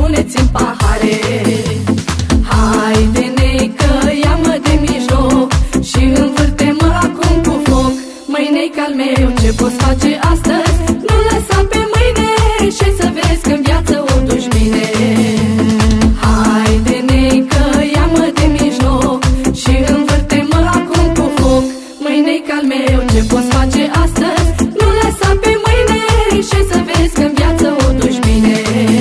puneți-mi pahare. Haide-ne că ia-mă de mijloc și învârte-mă acum cu foc. Măi, nei-ca al meu, ce poți face astăzi? Nu lăsa pe mâine și să vezi că în viață o duci bine. Haide-ne că ia-mă de mijloc și învârte-mă acum cu foc. Măi, nei-ca al meu, ce poți face astăzi? Nu lăsa pe mâine și să vezi că în viață o duci bine.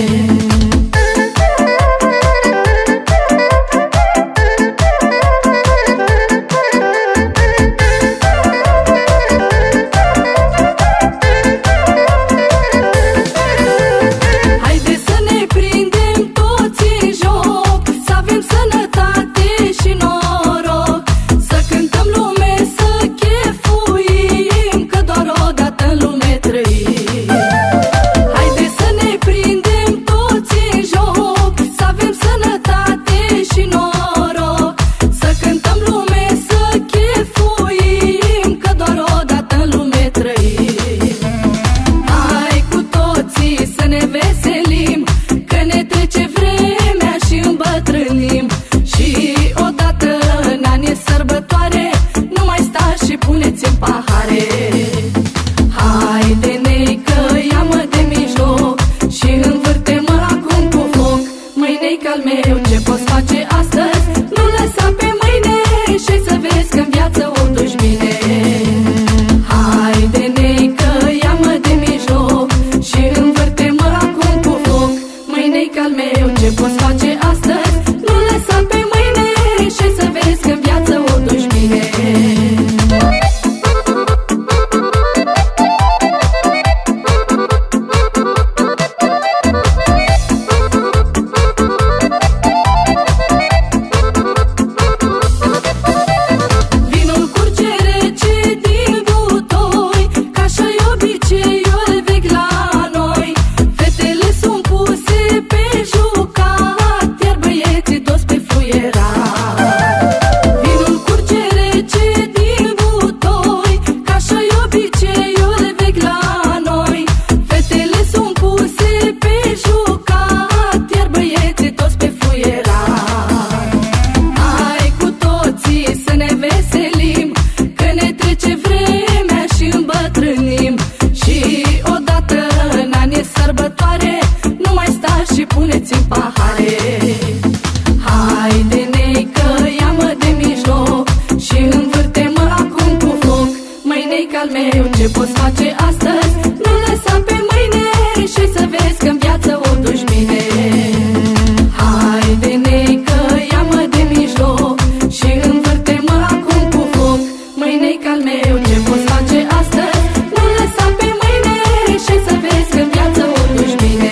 Puneți-mi pahare. Haide-ne că ia-mă de mijloc și învârte-mă acum cu foc. Măi, nei-ca al meu, ce poți face astăzi? Nu lăsa pe mâine și să vezi că în viață o duci bine. Haide-ne că ia-mă de mijloc și învârte-mă acum cu foc. Măi, nei-ca al meu, ce poți face astăzi? Nu lăsa pe mâine și să vezi că în viață o duci bine. Puneți-mi pahare. Haide-ne că ia-mă de mijloc și învârte-mă acum cu foc. Măi, nei-ca al meu, ce poți face astăzi? Nu lăsa pe mâine și să vezi că în viață o duci bine. Haide-ne că ia-mă de mijloc și învârte-mă acum cu foc. Măi, nei-ca al meu, ce poți face astăzi? Nu lăsa pe mâine și să vezi că în viață o duci bine.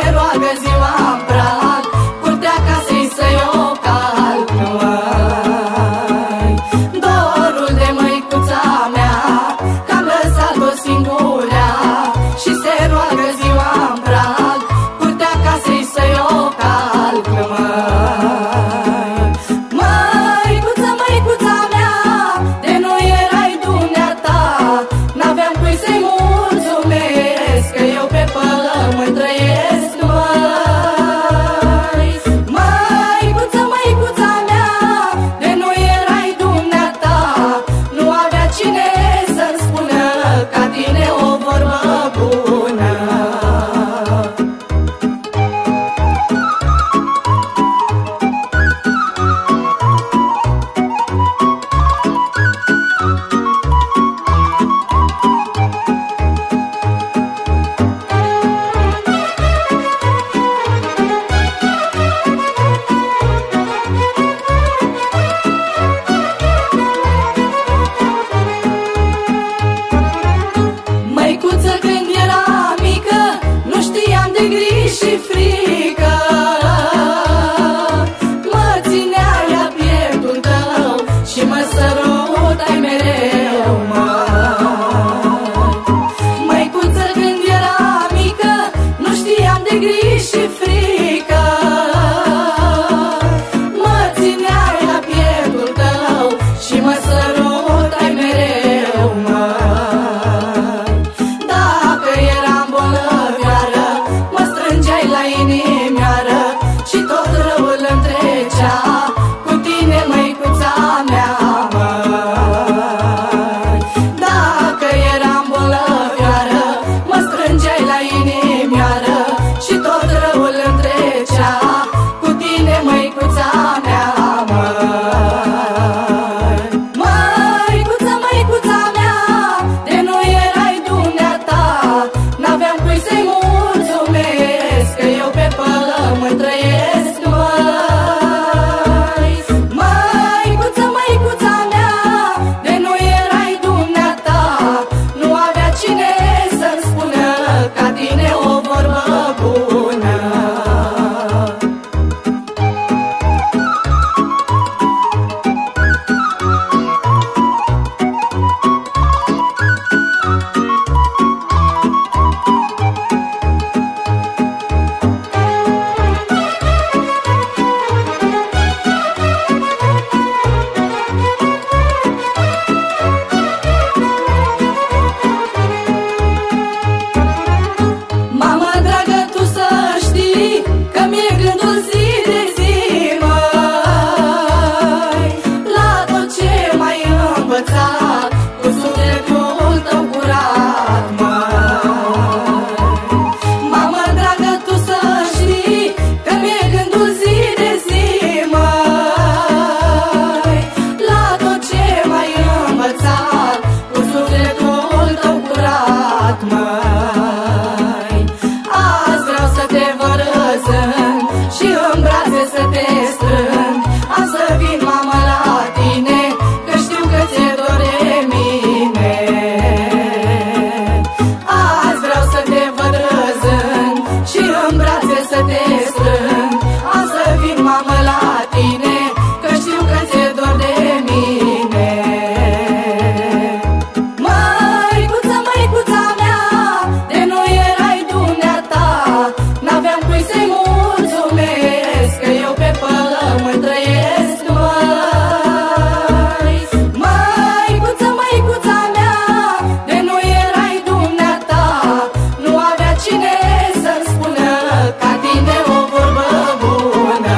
roagă ziua în prag, curtea casei să-i o calc, măi. Dorul de măicuța mea, că-am lăsat-o singurea, și se roagă ziua în prag, curtea casei să-i o calc, măi. Măicuța, măicuța mea, de nu erai dumneata, n-aveam cui să-i mulțumesc, că eu pe pământ trăiesc, măi. Măicuța, măicuța mea, de nu erai dumneata, nu avea cine să-mi spună ca tine o vorbă bună. Măicuță, când era mică, nu știam de griji și frică, mă ținea ea pieptul tău și mă sărutai mereu, măi. Măicuță, când era mică, nu știam de griji și frică, mă ținea ea pieptul tău și mă sărutai mereu, măi. Dacă eram bolnăvioară, mă strângeai la inimioară și tot răul îmi trecea cu tine, măicuța mea, măi. Dacă eram bolnăvioară, mă strângeai la inimioară și tot răul îmi trecea cu tine, măicuța mea, măi. Măicuța, măicuța mea, de nu erai dumneata, n-aveam cui să-i mulțumesc, că eu pe pământ trăiesc, măi. Măicuța, măicuța mea, de nu erai dumneata, nu avea cine să-mi spună ca tine o vorbă bună. Mamă dragă, tu să știi că mi-e gândul zi de zi, măi, la tot ce m-ai învățat cu sufletul tău curat, măi. Mamă dragă, tu să știi că mi-e gândul zi de zi, măi, la tot ce m-ai învățat cu sufletul tău curat, măi. Azi vreau să te văd râzând și în brațe să te strâng, am să vin, mamă, la tine, că știu că ți-e dor de mine. Azi vreau să te văd râzând și în brațe să te strâng, am să vin, mamă, la tine, că știu că ți-e dor de mine. Măicuța, măicuța mea, de nu erai dumneata, n-aveam cui să-i mulțumesc, că eu pe pământ trăiesc, măi. Măicuța, măicuța mea, de nu erai dumneata, nu avea cine să-mi spună ca tine o vorbă bună.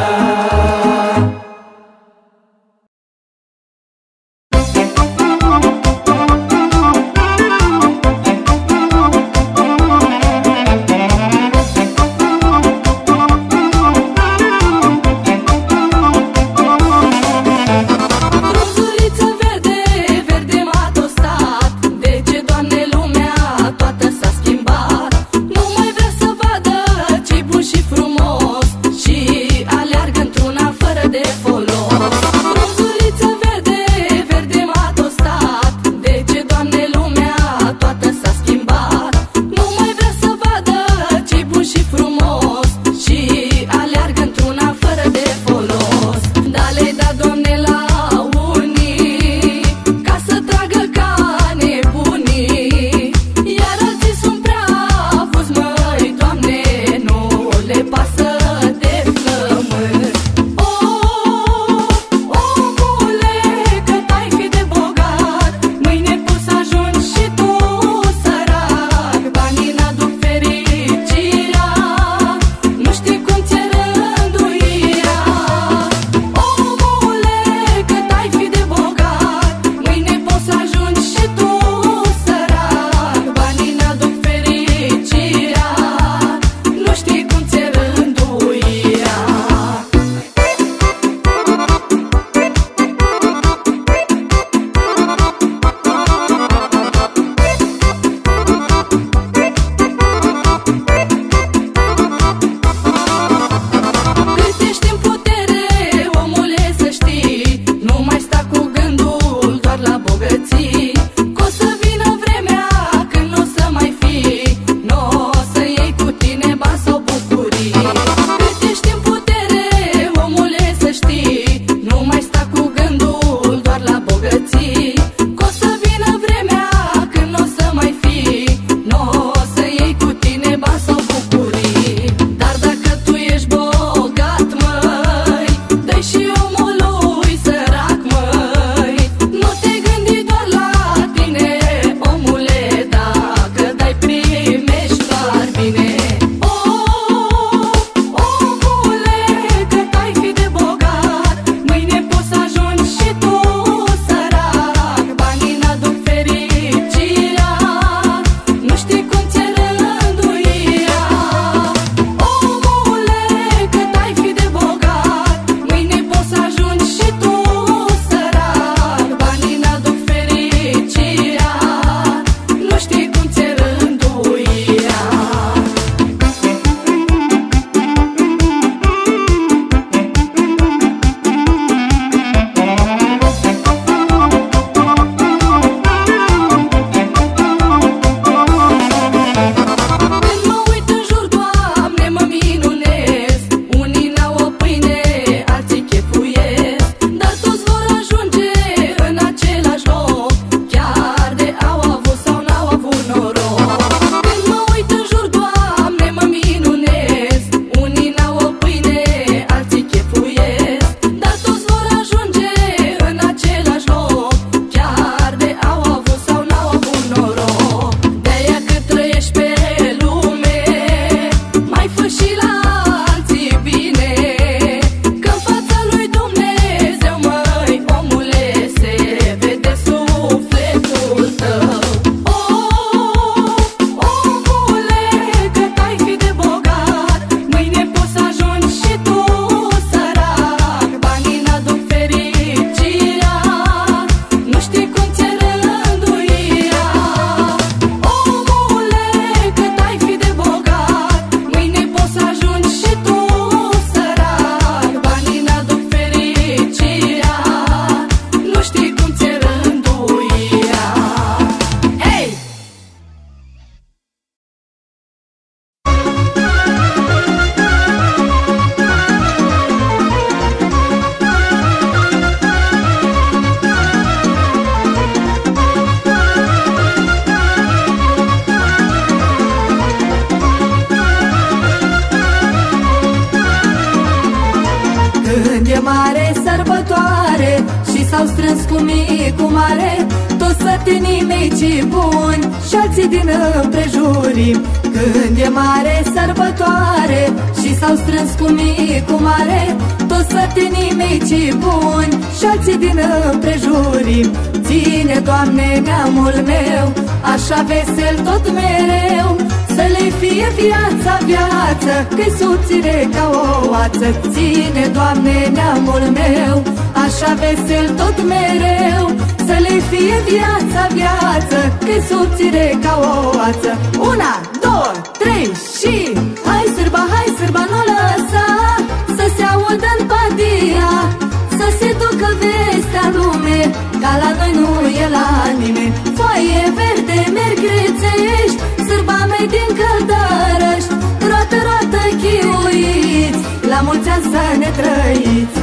s-au strâns cu mic, cu mare, toți sătenii mei cei buni și alții din împrejurim. Când e mare sărbătoare și s-au strâns cu mic, cu mare, toți sătenii mei cei buni și alții din împrejurim. Ține, Doamne, neamul meu așa vesel tot mereu, să le fie viața, viață, că-i subțire ca o oață. Ține, Doamne, neamul meu așa vesel tot mereu, să le fie viața, viață, că-i subțire ca o oață. Una, două, trei și hai sârba, nu lăsa să se audă în padia, să se ducă vestea lume, ca la noi nu e la nimeni. Foaie verde merg grețești, sârba mei din Căldărăști, roată, roată, chiuiți, la mulți ani să ne trăiți.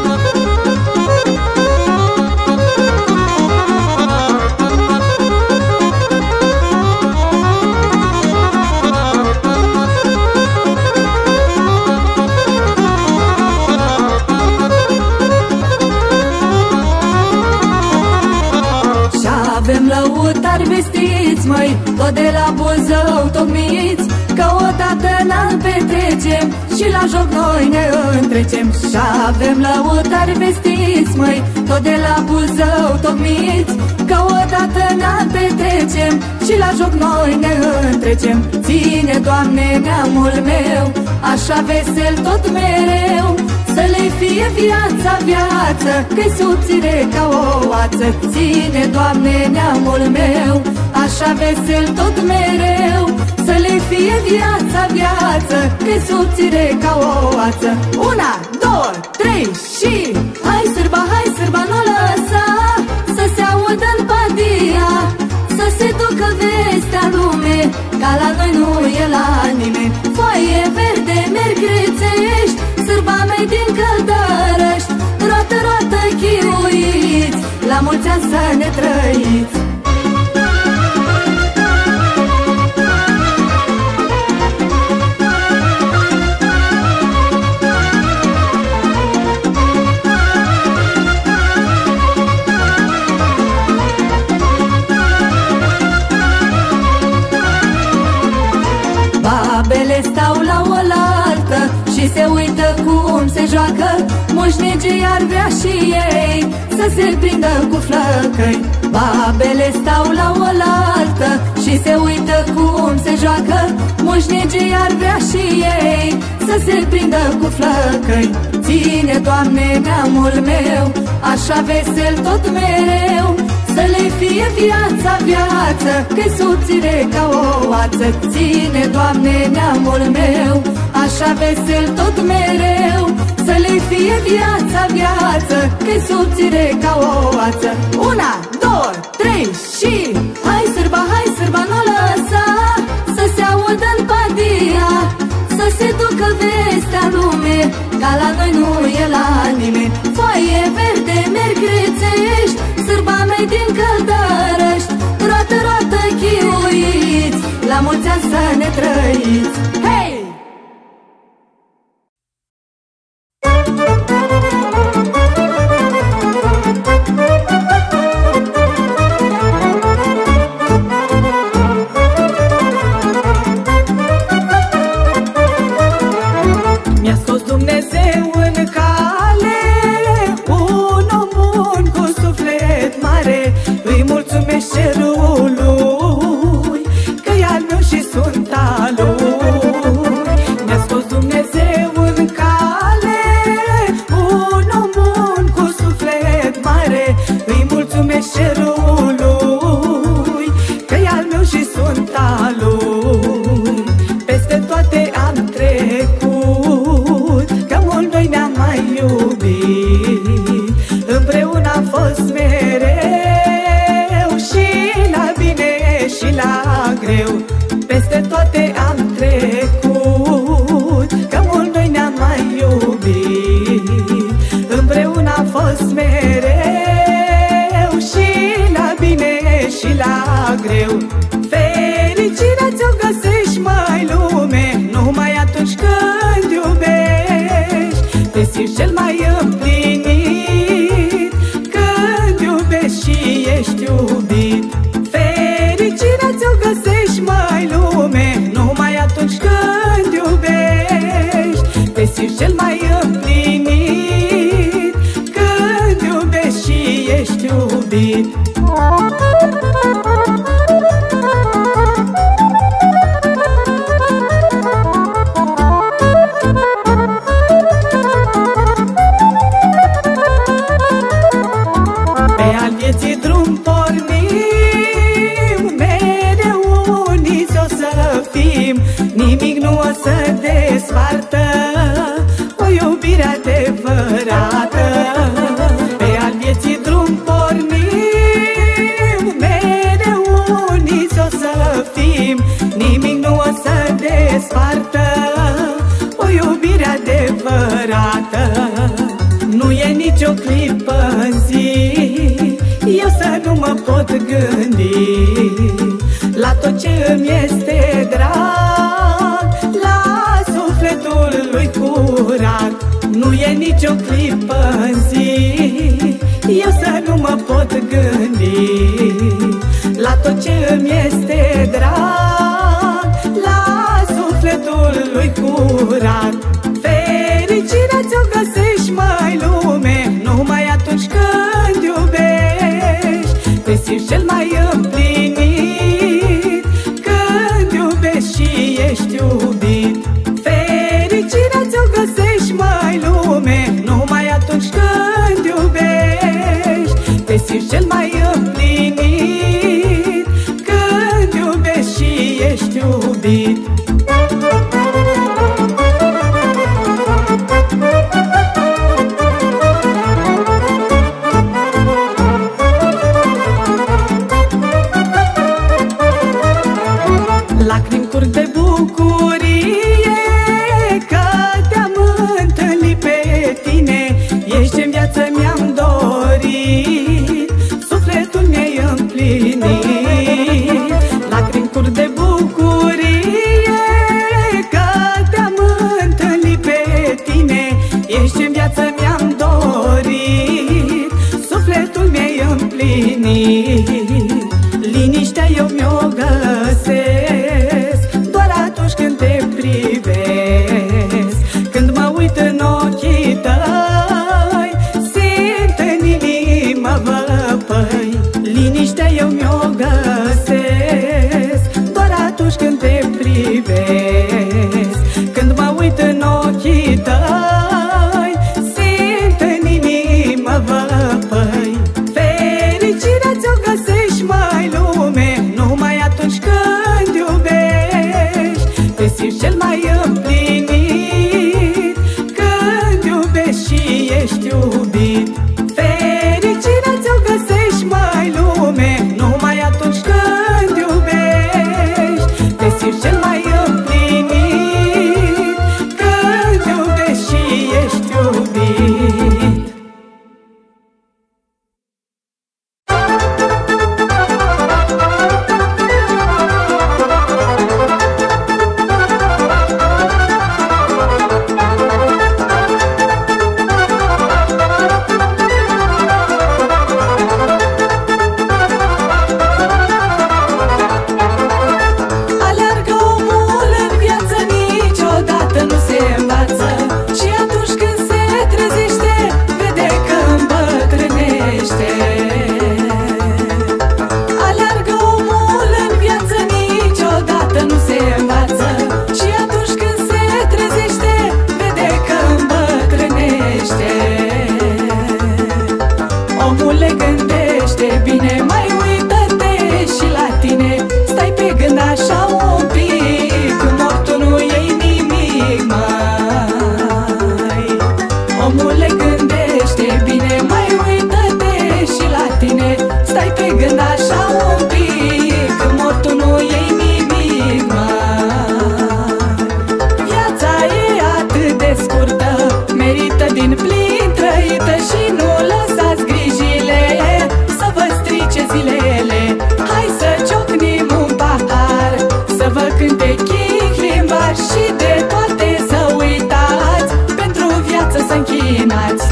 Avem lăutari vestiți, măi, tot de la Buzău tocmiți, că odată n-am petrecem și la joc noi ne întrecem. Și avem lăutari vestiți, măi, tot de la Buzău tocmiți, că odată n-am petrecem și la joc noi ne întrecem. Ține, Doamne, neamul meu așa vesel tot mereu, să le fie viața, viață, că-i subțire ca o oață. Ține, Doamne, neamul meu așa vesel tot mereu, să le fie viața, viață, că-i subțire ca o oață. Una, două, trei și hai sârba, nu lăsa să se audă în padia, să se ducă vestea lume, ca la noi nu e la nimeni. Foaie verde merg grețești, sârba mei din Căldărăști, roată, roată, chiuiți, la mulți ani să ne trăiți. Babele stau la oaltă și se uită cum se joacă, moșnicii ar vrea și ei să se prindă cu flăcăi. Babele stau la oaltă și se uită cum se joacă, moșnicii ar vrea și ei să se prindă cu flăcăi. Ține, Doamne, neamul meu așa vesel tot mereu, să le fie viața, viață, că-i subțire ca o oață. Ține, Doamne, neamul meu așa vesel tot mereu, să le fie viața, viață, că-i subțire ca o oață. Una, două, trei și hai sârba, nu lăsa să se audă în padia, să se ducă vestea lume, ca la noi nu e la nimeni. Foaie verde merg grețești, sârba mei din Căldărăști, roată, roată, chiuiți, la mulți ani să ne trăiți. Hei! Mi-a scos Dumnezeu în cale un om bun cu suflet mare, îi mulțumesc cerului că-i al meu și sunt al lui. Mi-a scos Dumnezeu în cale un om bun cu suflet mare, îi mulțumesc cerului că-i al meu și sunt al lui. Peste toate am trecut, că mult noi ne-am mai iubit, împreună am fost mereu, și la bine și la greu. Peste toate am trecut, că mult noi ne-am mai iubit, împreună am fost mereu, și la bine și la greu. Fericirea ți-o găsești, măi, lume, numai atunci când iubești. Te simți cel mai împlinit când simți cel mai împlinit când iubești și ești iubit. Pe al vieții drum pornim, mereu uniți o să fim, nimic nu o să despartă o iubire adevărată. Pe al vieții drum pornim, mereu uniți o să fim, nimic nu o să despartă o iubire adevărată. Nu e nicio clipă în zi eu să nu mă pot gândi la tot ce îmi este drag, la sufletul lui curat. Nu e nicio clipă în zi eu să nu mă pot gândi la tot ce îmi este drag, la sufletul lui curat. Fericirea ți-o găsești, măi, lume, numai atunci când iubești. Te simți cel mai împlinit când iubești și ești iubit. Fericirea ți-o găsești, măi, lume, numai atunci când iubești. Te simți cel mai împlinit când iubești și ești iubit. Lacrimi curg de bucurie că te-am întâlnit pe tine. Ești în viață mi-am dorit, sufletul mi-ai împlinit. Lacrimi curg de bucurie că te-am întâlnit pe tine. Ești în viață mi-am dorit, sufletul mi-ai împlinit. Liniștea eu mi-o găsesc doar atunci când te privesc. Când mă uit în ochii tăi, simt în inimă văpăi. Liniștea eu mi-o găsesc doar atunci când te privesc. Când mă uit în ochii tăi, simt în inimă văpăi. Fericirea ți-o găsești, măi, lume, numai atunci când iubești. Te simți cel mai împlinit când iubești și ești iubit. Fericirea ți-o găsești, măi, lume, numai atunci când iubești. Te simți cel mai împlinit când iubești și ești iubit. Alergă omul în viață, niciodată nu se învață, și atunci când se trezește, vede că îmbătrânește. Alergă omul în viață, niciodată nu se învață, și atunci când se trezește, vede că îmbătrânește. Omule, gândește bine, mai uită-te și la tine. Stai pe gând așa un pic, mortul nu iei nimic, mai. Omule, gândește bine, mai uită-te și la tine. Stai pe gând așa un pic, mortul nu iei nimic, mai. Viața e atât de scurtă, merită din plin trăită, și nu lăsați grijile să vă strice zilele. Hai să ciocnim un pahar, să vă cânte chihlimbar, și de toate să uitați, pentru viață să închinați.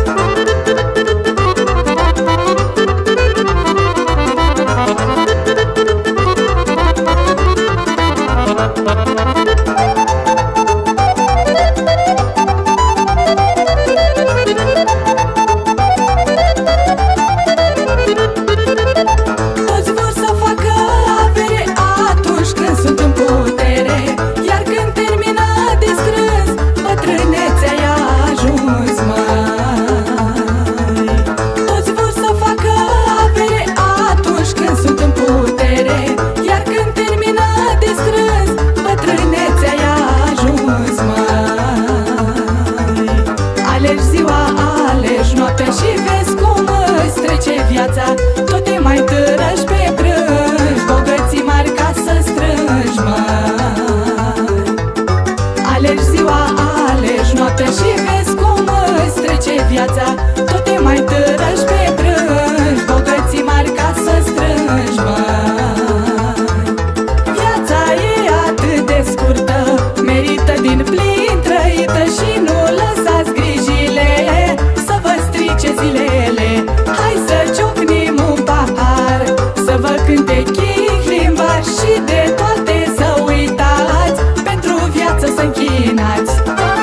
noapte și vezi cum îți trece viața. Tot te mai târăși pe brânci, bogății mari ca să strângi, măi. Alegi ziua, alegi noaptea și vezi cum îți trece viața. Tot te mai târăși pe brânci, bogății mari ca să strângi, măi. Viața e atât de scurtă, merită din plin trăită și nu lăsați grijile să vă strice zilele. Hai să ciocnim un pahar, să vă cânte chihlimbar și de toate să uitați, pentru viață să închinați.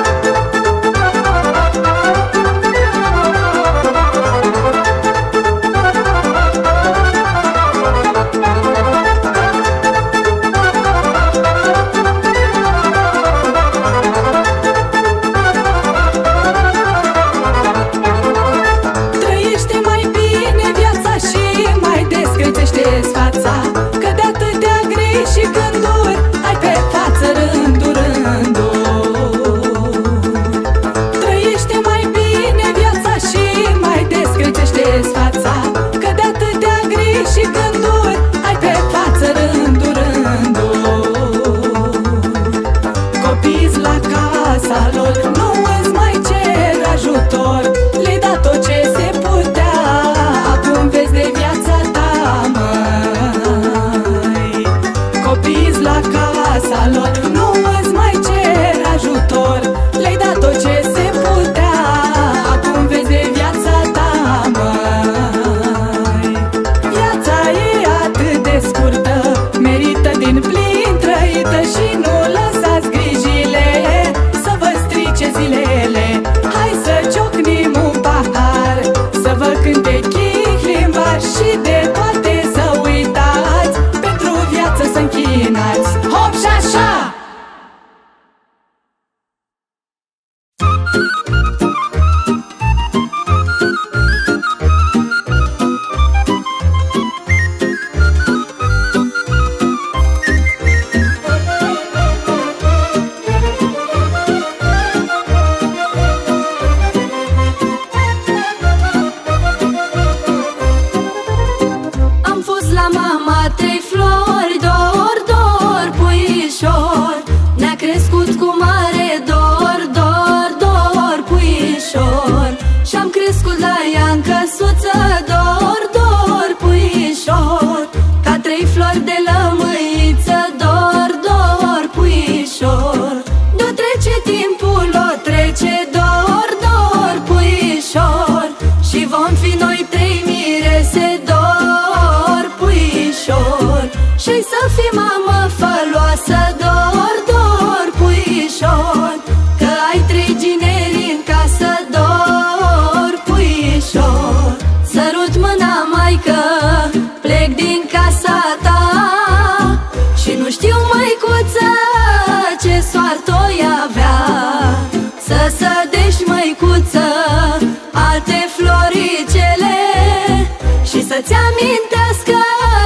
Să-ți amintească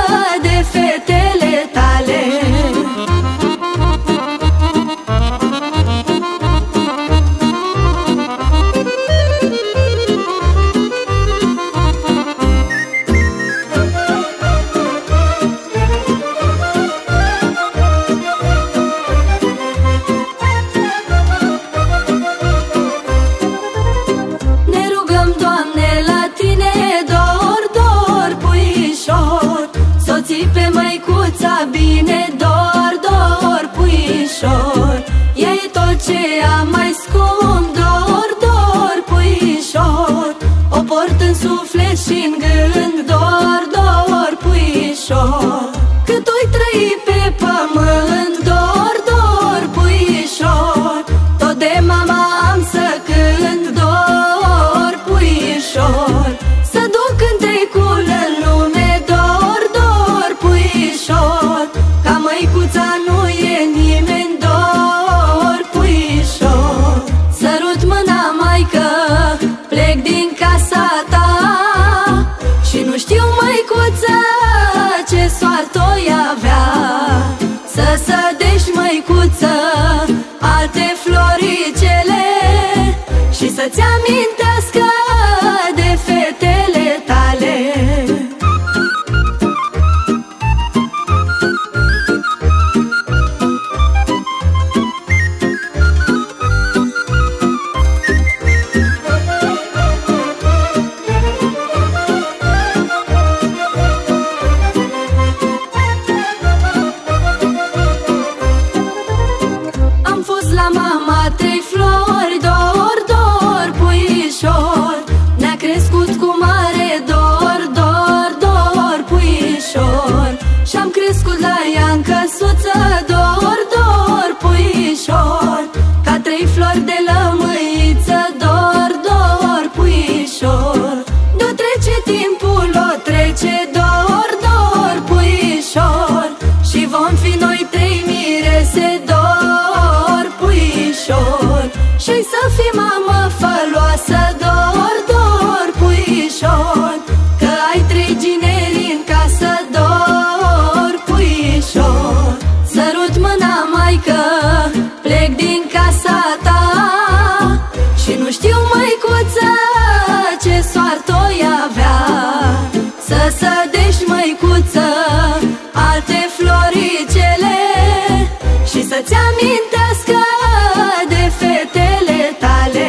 de fetele tale. Ne rugăm, Doamne, la Tine, dor, dor, puișor, s-o ții pe măicuța bine, dor, dor, puișor. Ea e tot ce am mai scump, dor, dor, puișor, o port în suflet și-n gând, dor, dor, puișor. Cât oi trăi pe pământ, dor, dor, puișor, tot de mama am să cânt, dor, puișor. Să duc cântecul în lume, dor, dor, puișor, ca măicuța nu e nimeni, dor, puișor. Sărut mâna, maică, plec din casa ta și nu știu, măicuță, ce soartă-i avea. Să sădești, măicuță, alte floricele și să-ți amintească de să-ți amintească de fetele tale.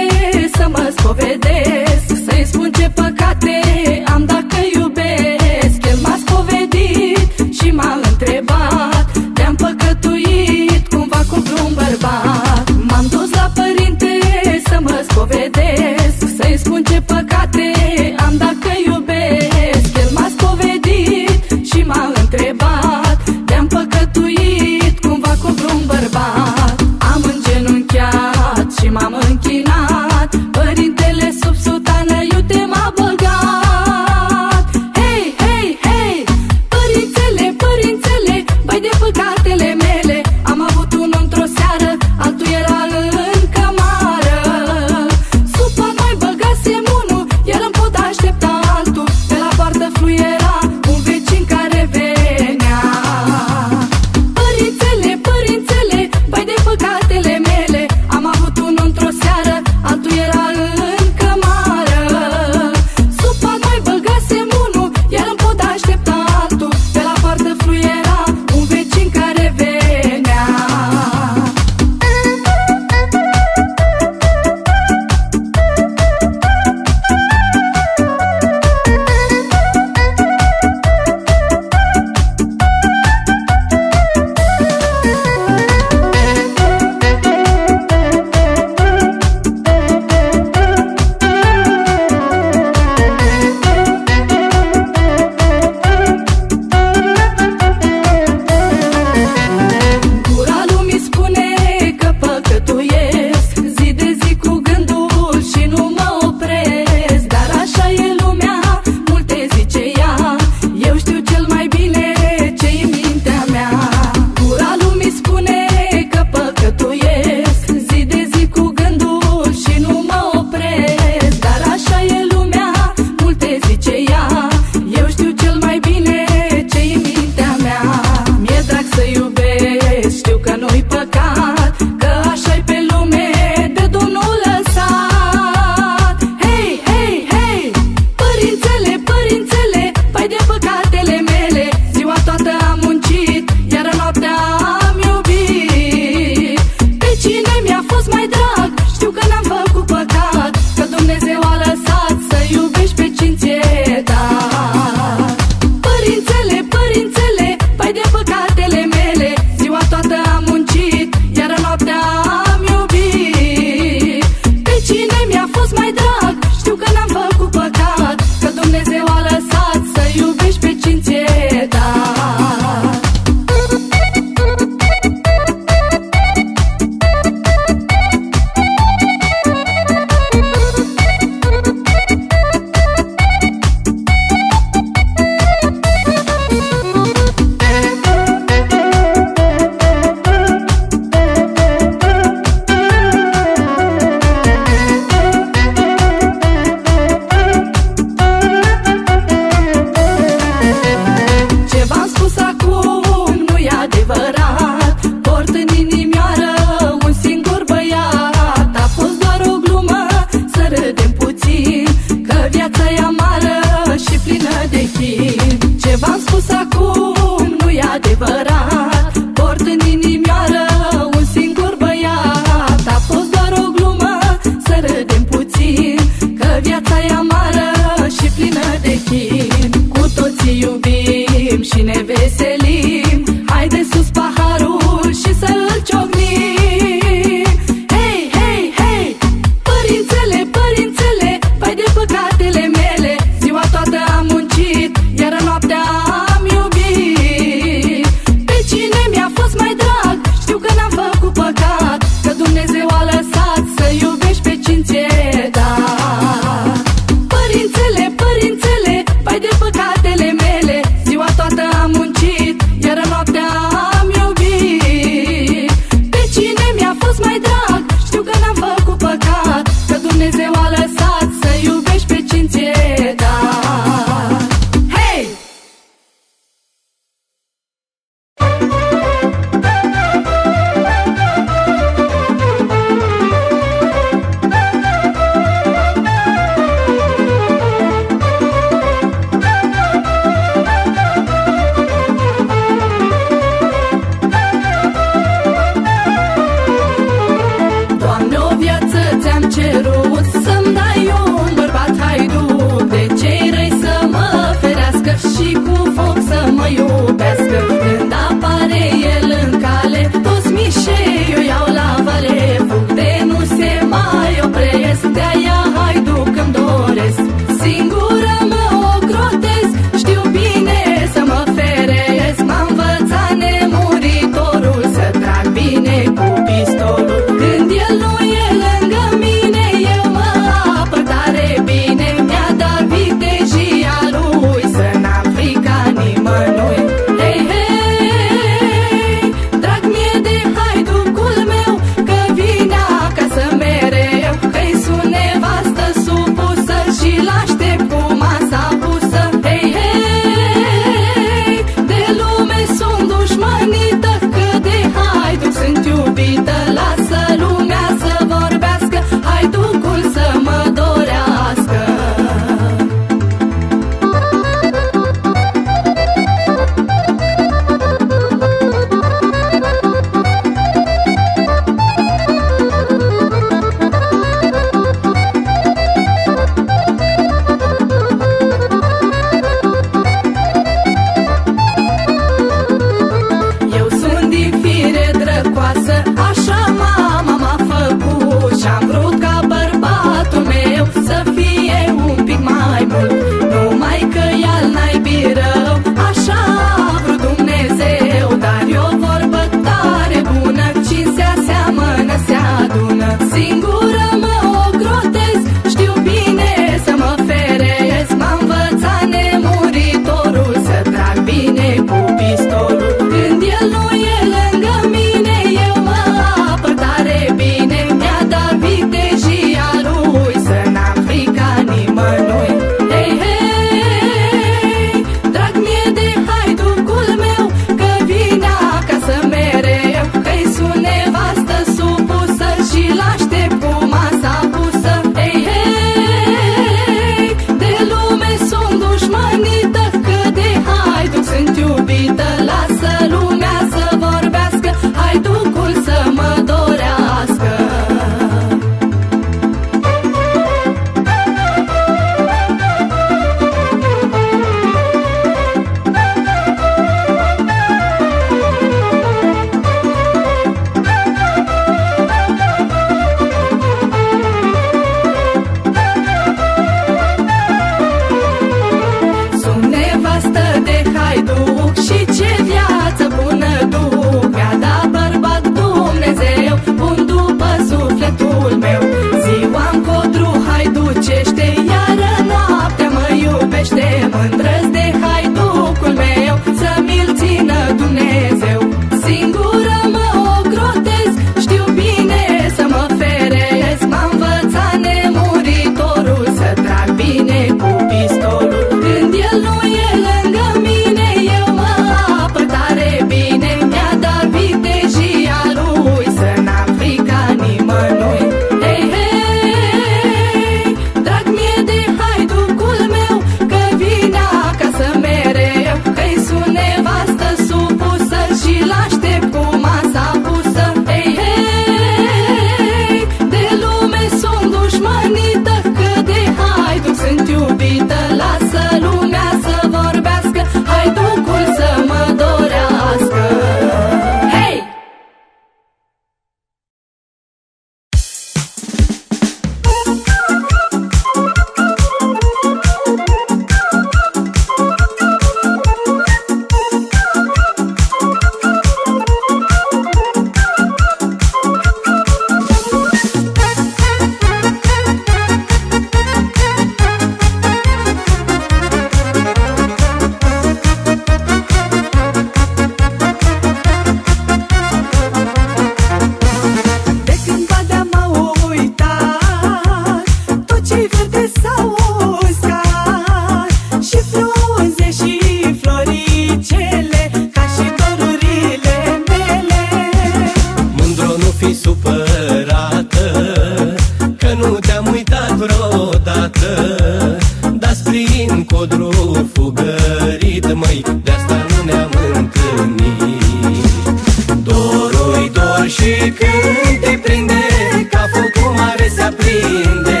fi supărată că nu te-am uitat vreodată. Dar-s prin codru fugărit, măi, de-asta nu ne-am întâlnit. Dorul-i dor și când te prinde, ca focul mare se aprinde.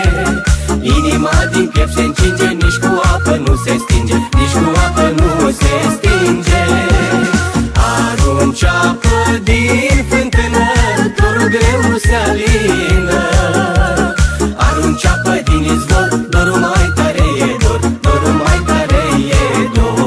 Inima din piept se încinge, nici cu apă nu se stinge, nici cu apă nu se stinge. Arunci apă din fântână, dorul greu nu se alină. Arunci apă din izvor, dorul mai tare e dor, dorul mai tare e dor.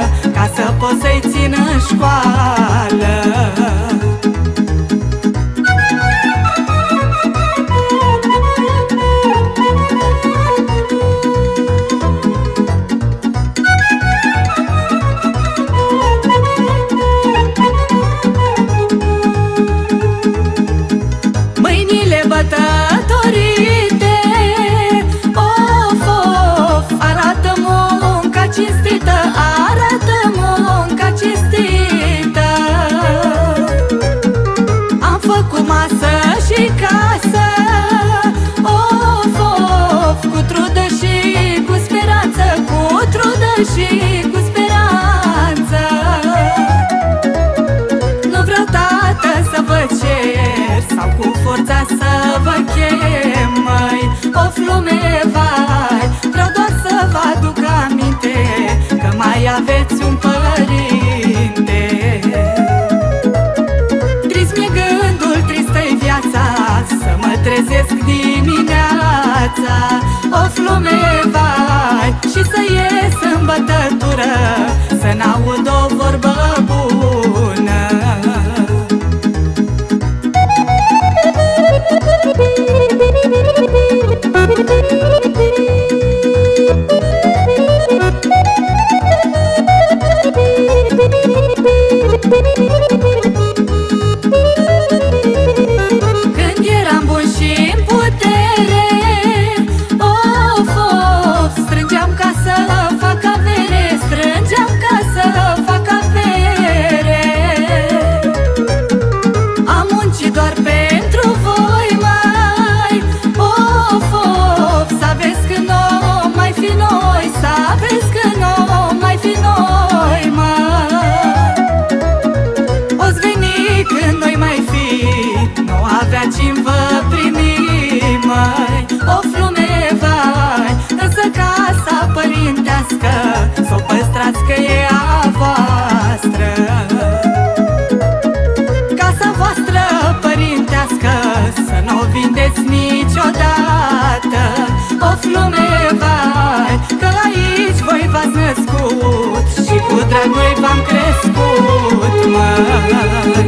să-i țin în școală. cer sau cu forța să vă chem, măi. Of, lume, vai, vreau doar să vă aduc aminte că mai aveți un părinte. Trist mi-e gândul, tristă-i viața, să mă trezesc dimineața. Of, lume, vai, și să ies în bătătură, să n-aud o vorbă bună. Când eram bun și în putere, of, of, strângeam ca să fac avere, strângeam ca să fac avere. Am muncit doar pentru voi, mai, of, of, să vezi că nu mai fi noi, să vezi că nu mai fi noi, mai. O-ți veni când noi mai fi, nu avea cine vă primi, măi. Of, lume, vai, însă casa părintească s-o păstrați că e a voastră. Casa voastră părintească să nu o vindeți niciodată. Of, lume, vai, că aici voi v-ați născut și cu drag noi v-am crescut, măi.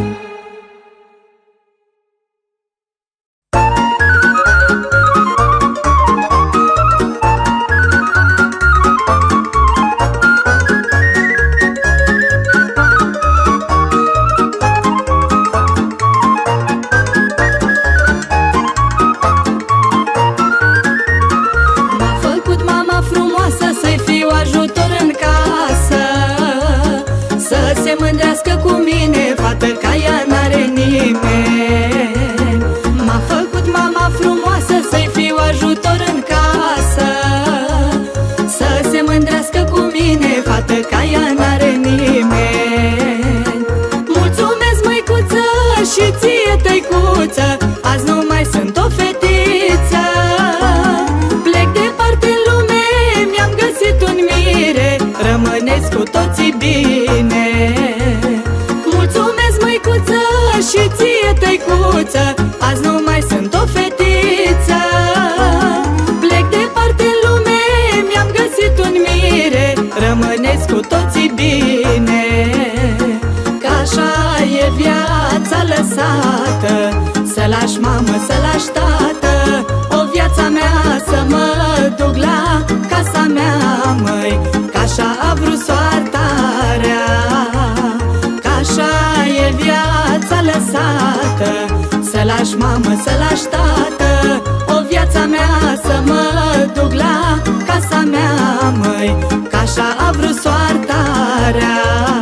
M-a făcut mama frumoasă să-i fiu ajutor în casă, să se mândrească cu mine, fată ca ea n-are nimeni. M-a făcut mama frumoasă să-i fiu ajutor în casă, să se mândrească cu mine, fată ca ea n-are nimeni. Mulțumesc, măicuță, și ție, tăicuță, azi nu mai sunt o fetiță. Plec departe în lume, mi-am găsit un mire, rămâneți cu toții bine. Mulțumesc, măicuță, și ție, tăicuță, azi nu mai sunt o fetiță. Plec departe în lume, mi-am găsit un mire, rămâneți cu toții bine. Că așa e viața lăsată, să lași mamă, să lași tată, o viața mea să mă duc la casa mea, măi. Că așa a vrut soartarea, că așa e viața lăsată, să lași mamă, să lași tată, o viața mea să mă duc la casa mea, măi. Că așa a vrut soartarea.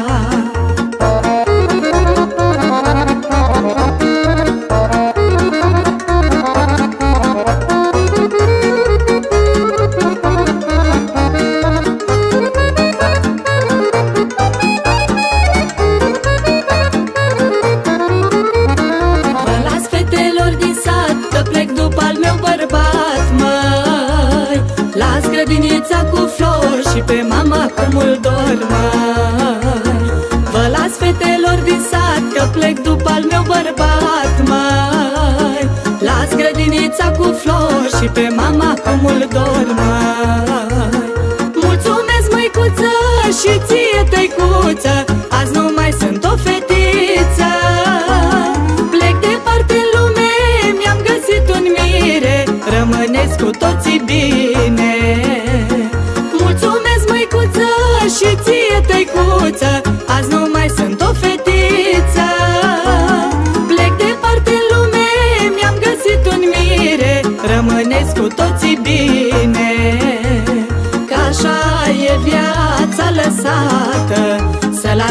Vă las, fetelor din sat, că plec după al meu bărbat, măi. Las grădinița cu flori și pe mama cu mult dor, măi. Vă las, fetelor din sat, că plec după al meu bărbat, măi. Las grădinița cu flori și pe mama cu mult dor, măi. Mulțumesc, măicuță, și ție, tăicuță, azi nu mai sunt o fetiță. Plec departe în lume, mi-am găsit un mire, rămâneți cu toții bine. Mulțumesc, măicuță, și ție, tăicuță, azi nu mai sunt o fetiță. Plec departe în lume, mi-am găsit un mire, rămâneți cu toții bine. Că așa e viața lăsată, să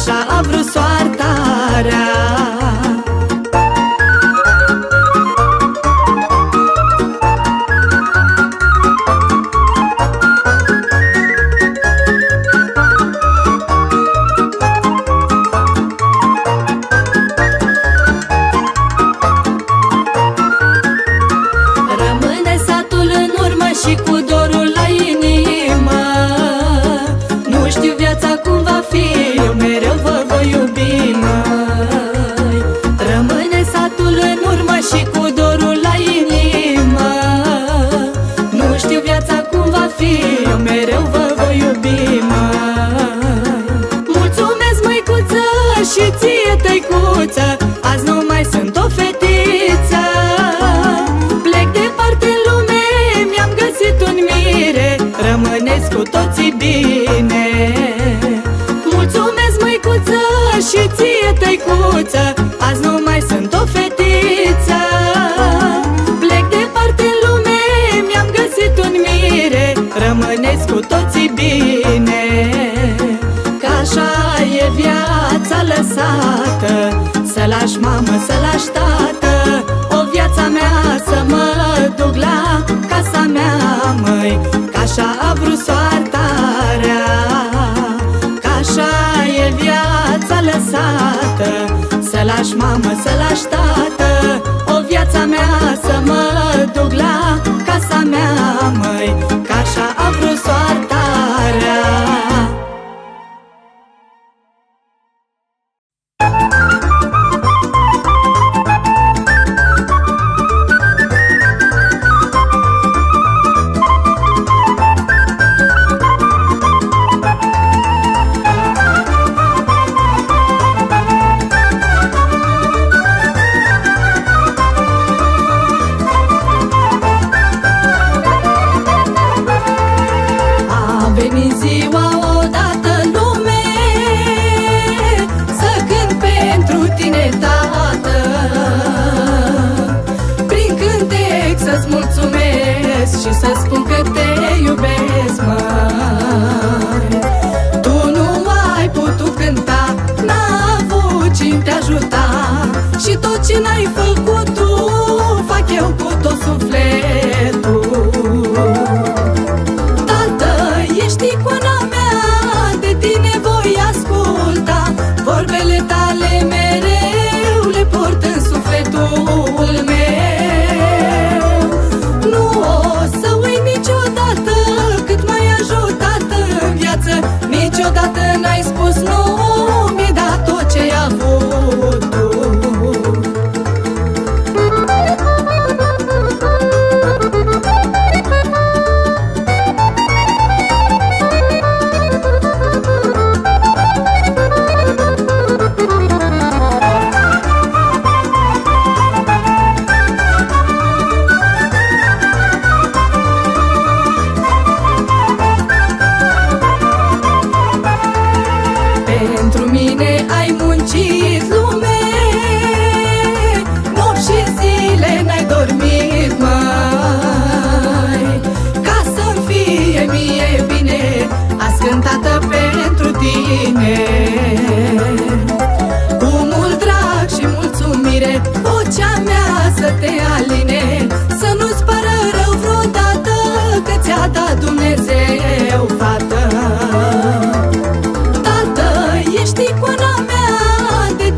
așa a vrut soartarea. Rămâne satul în urmă și cu dorul la inimă. Nu știu viața cum va fi, eu mereu vă voi iubi, măi. Rămâne satul în urmă și cu dorul la inimă. Nu știu viața cum va fi, eu mereu vă voi iubi, măi. Mulțumesc, măicuță, și ție, tăicuță, azi nu mai sunt o fetiță. Plec departe în lume, mi-am găsit un mire, rămâneți cu toții bine. Mulțumesc, măicuță, și ție, tăicuță, azi nu mai sunt o fetiță. Plec departe în lume, mi-am găsit un mire, rămâneți cu toții bine. Că așa e viața lăsată, să lași mamă, să lași tată, o viața mea să mă duc la casa mea, măi. Că așa a vrut soartarea, că așa e viața lăsată, să lași mamă, să lași tată, o viața mea să mă duc la casa mea, măi. Că așa a vrut soartarea. A venit ziua odată în lume, să cânt pentru tine, tată. Prin cântec să-ți mulțumesc și să spun că te iubesc, măi. Tu nu ai putut cânta, n-a avut cine te ajuta, și tot ce n-ai făcut tu, fac eu cu tot sufletul. Ești icoana mea, de tine voi asculta, vorbele tale mereu le port în sufletul meu. Nu o să uit niciodată cât m-ai ajutat în viață, niciodată n-ai spus nu, mi-ai dat tot ce ai avut tu. Pentru mine ai muncit, lume, nopți și zile n-ai dormit, măi. Ca să-mi fie mie bine, azi cântată pentru tine. Cu mult drag și mulțumire, vocea mea să te aline, să nu-ți pară rău vreodată că ți-a dat Dumnezeu fată. Ești icoana mea, de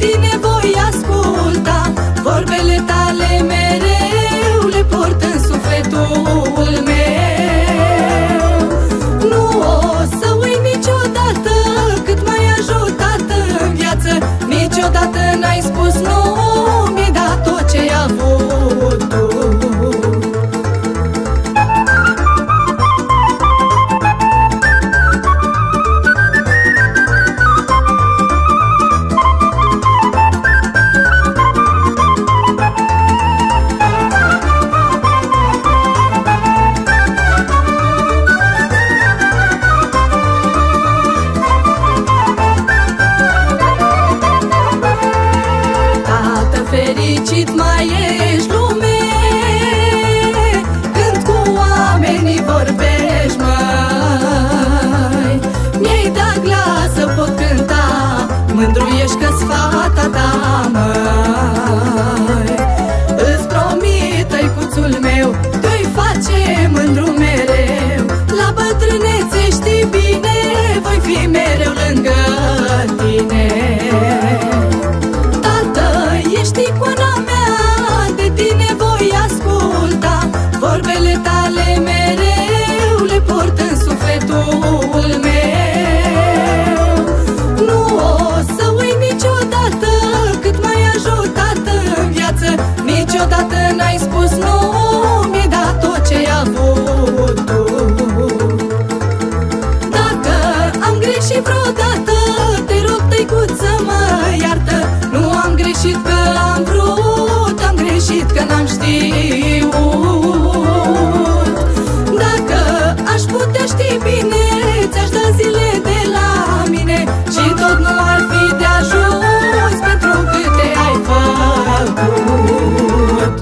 greșit vreodată, te rog, tăicuță, mă iartă. Nu am greșit că am vrut, am greșit că n-am știut. Dacă aș putea ști bine, ți-aș da zile de la mine și tot nu ar fi de ajuns pentru câte ai făcut.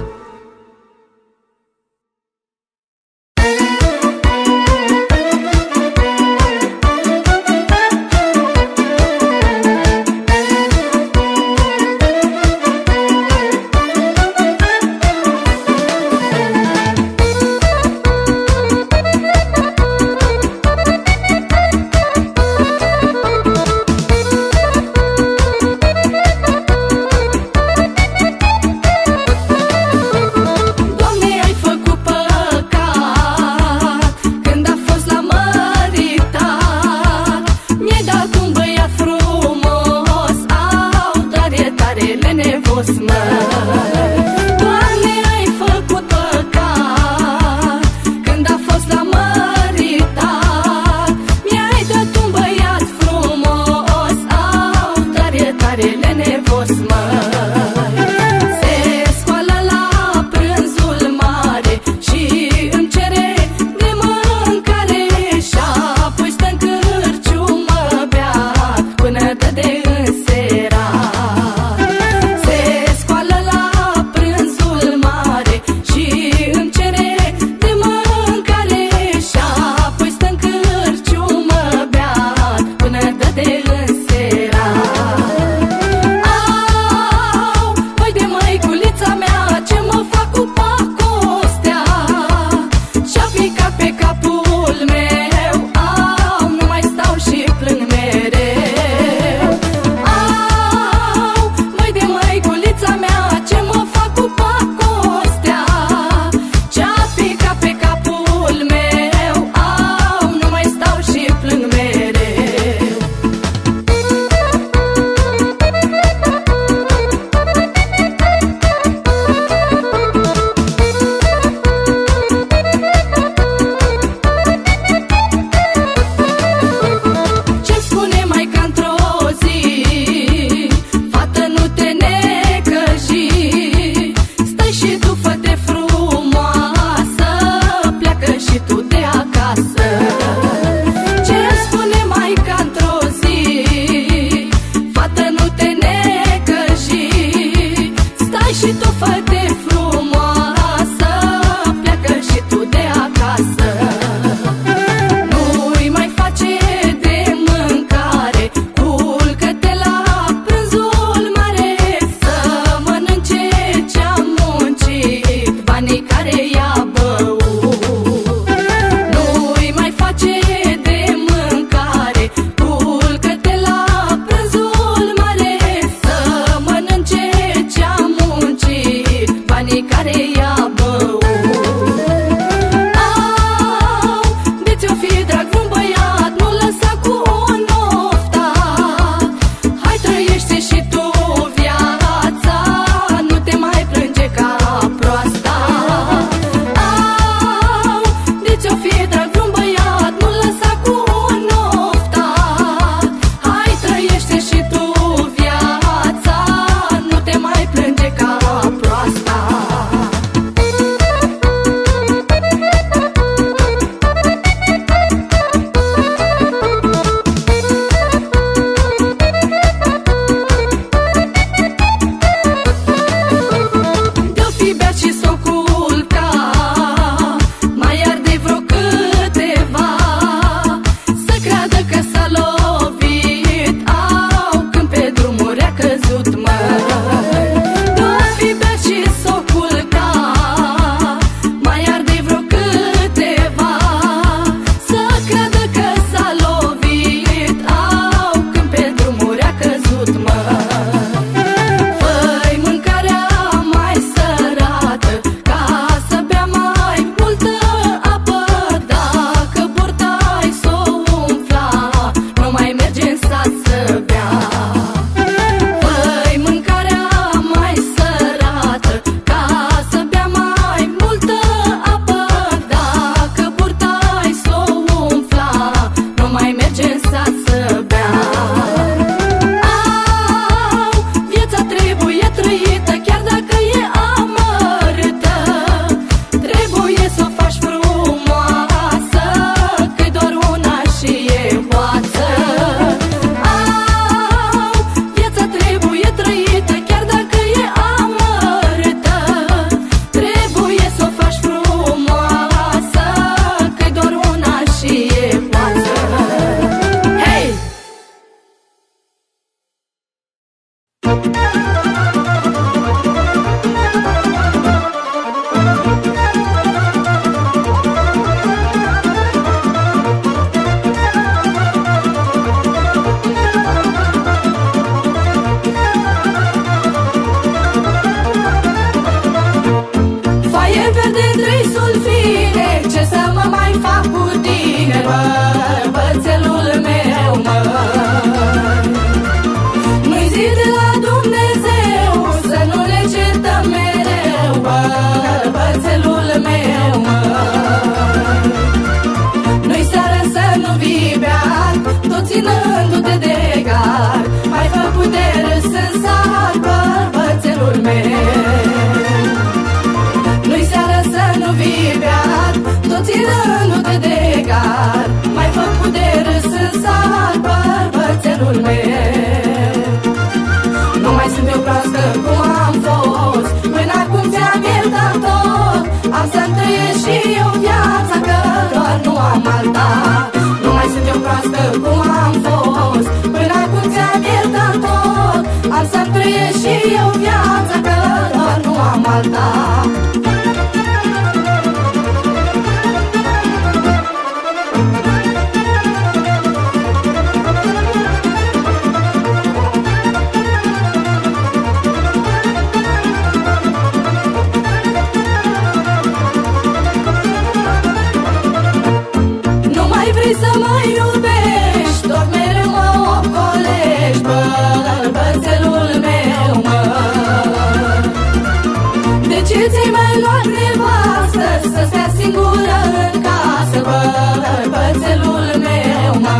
alta. Nu mai sunt eu proastă cum am fost, până acum ți-am iertat tot. Am să-mi trăiesc și eu viața, că doar nu am alta. Să mă iubești, tot mereu mă ocolești, bărbățelul meu, mă. De ce ți-ai mai luat nevastă, să stea singură în casă, bărbățelul meu, mă.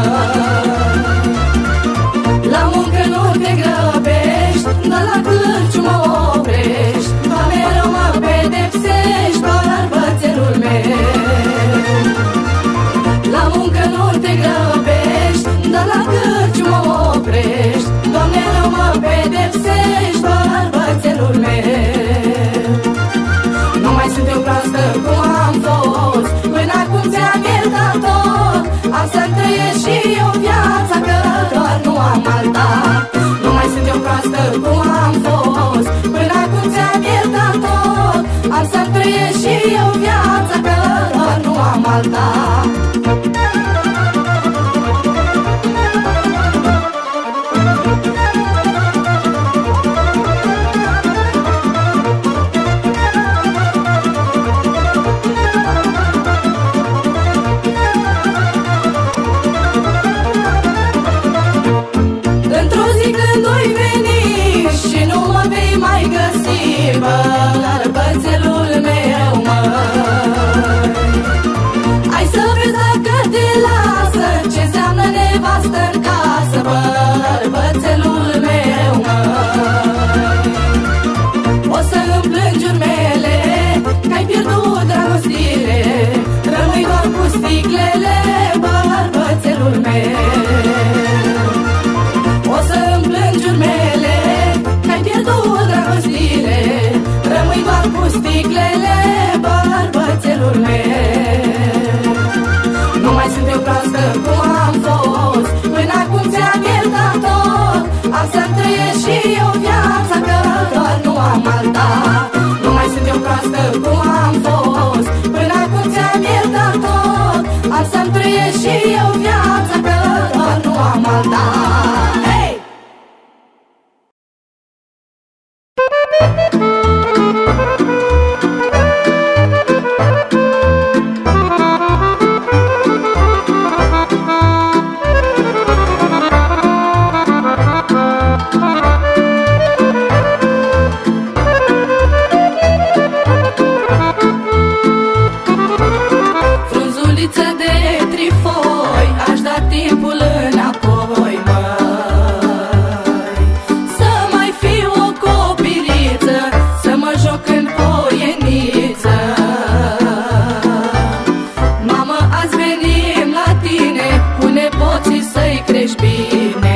La muncă nu te grăbești, dar la cârciu mă oprești, dar mereu mă pedepsești, bărbățelul meu. La muncă nu te grăbești, dar la cârciu mă oprești, Doamne, nu mă pedepsești, bărbățelul meu. Nu mai sunt eu proastă cum am fost, până acum ți-am iertat tot. Am să-mi trăiesc și eu viața, că doar nu am alta. Nu mai sunt eu proastă cum am fost, până acum ți-am iertat tot. Am să-mi trăiesc și eu viața, că doar nu am alta. Într-o zi când oi veni și nu mă vei mai găsi, bărbățelul meu, măi, hai să vezi dacă te lasă ce înseamnă nevastă în casă, bărbățelul meu, măi. O să-mi plângi urmele că-ai pierdut dragostile, rămâi doar cu sticlele, bărbățelul meu. O să-mi plângi urmele că-ai pierdut dragostile, rămâi doar cu sticlele, bărbățelul meu. Nu mai sunt eu proastă cum am fost, până acum ți-am iertat tot. Am să-mi trăiesc și eu viața, că doar nu am alta. Nu mai sunt eu proastă cum am fost, până acum ți-am iertat tot. Am să-mi trăiesc și eu viața, că doar nu am alta. Hey! Frunzuliță de trifoi, aș da timpul înapoi, măi. Să mai fiu o copiliță, să mă joc în poieniță. Mamă, azi venim la tine, cu nepoții să-i crești bine.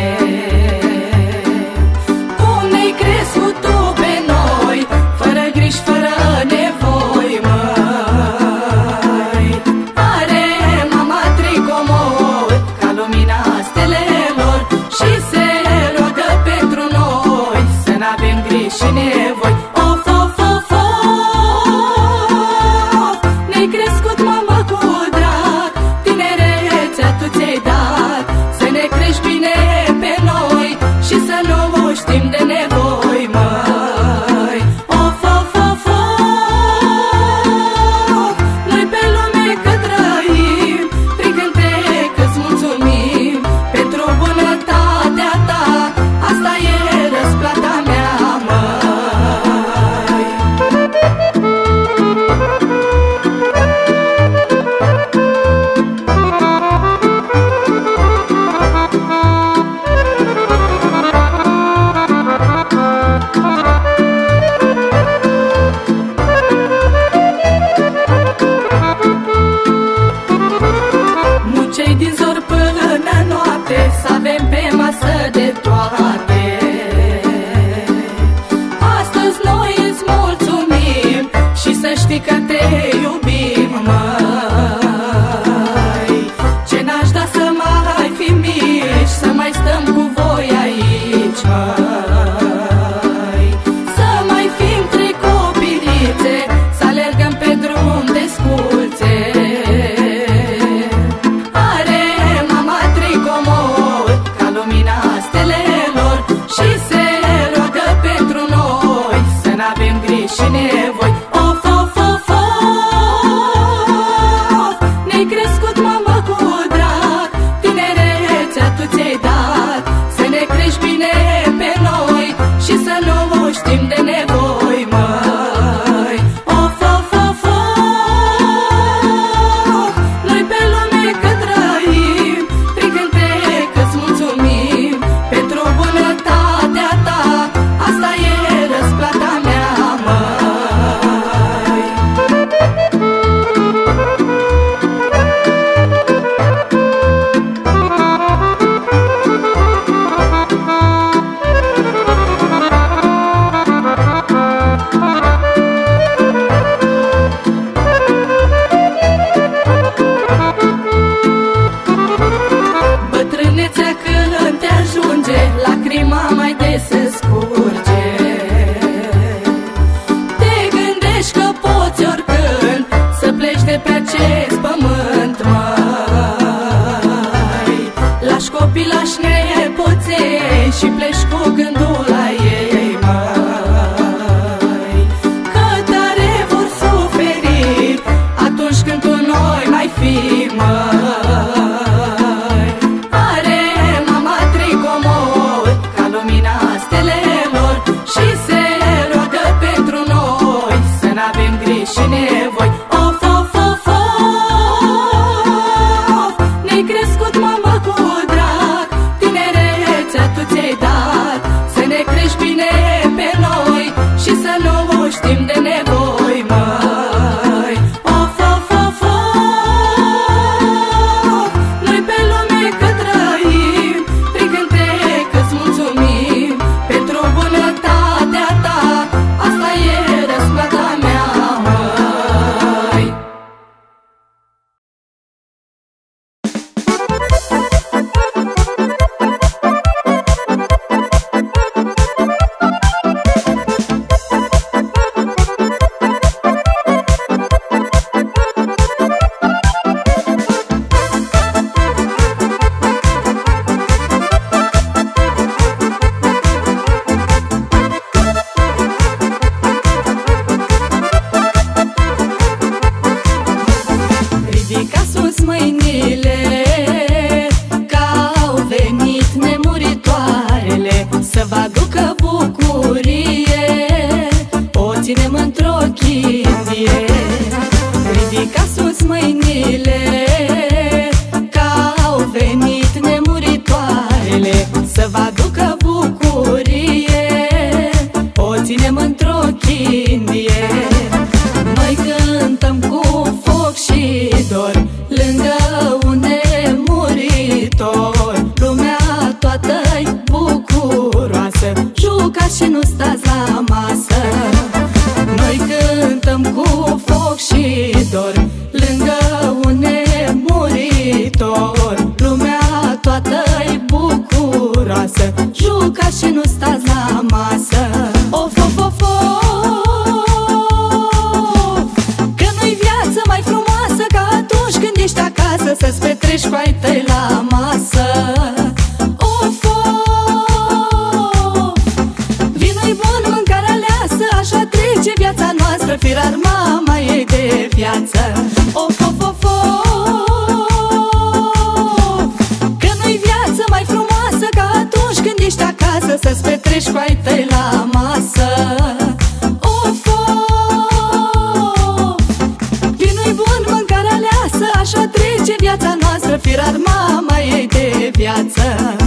Cum ne-ai crescut tu pe noi, fără griji, fără nevoi, măi. Are mama trei comori, ca lumina stelelor, și se roagă pentru noi, să n-avem griji și nevoi. Of, of, of, of, ne-ai crescut, mama, cu drag, tinerețea tu ți-ai dat, să ne crești bine pe noi și să nu știm de nevoi, măi. Of, of, of, of, noi pe lume că trăim, prin cântec îți mulțumim pentru bunătatea ta, asta e răsplata mea, măi. Muncei din zor până noapte, să avem pe masă de toate. Astăzi noi îți mulțumim și să știi că te iubim, măi. viață și pleci cu gândul la ei, măi, că tare vor suferi atunci când tu noi n-ai fi, măi. Are mama tricomor ca lumina stelelor și se roagă pentru noi să n-avem griji și nevoi. Of, of, of, of, ne-ai crescut, mamă, cu drag, tinerețea tu ți-ai dat, să ne crești bine pe noi și să nu știm de nevoi, măi. Of, of, of, of, noi pe lume că trăim, prin cântec îți mulțumim pentru bunătatea ta, asta e răsplata mea, măi. Ridica sus mâinile, că au venit nemuritoarele să vă aducă bucurie, o ținem într-o chindie. Ridica sus mâinile, că au venit nemuritoarele să vă aducă bucurie, o ținem într-o chindie. Noi cântăm cu foc și dor lângă un nemuritor, lumea toată-i bucuroasă, jucați și nu stați la masă. Noi cântăm cu foc și dor lângă un nemuritor, lumea toată-i bucuroasă, jucați și nu stați la masă. Of, of, of, of, că nu-i viață mai frumoasă ca atunci când ești acasă să-ți petreci cu ai tăi la masă. Of, of, vinul-i bun, mâncarea aleasă, așa trece viața noastră, firar mama ei de viață. Of, of, of, of, că nu-i viață mai frumoasă ca atunci când ești acasă să-ți petreci cu ai tăi la masă. Of, of, vinul-i bun, mâncarea aleasă, așa trece viața noastră, firar mama ei de viață.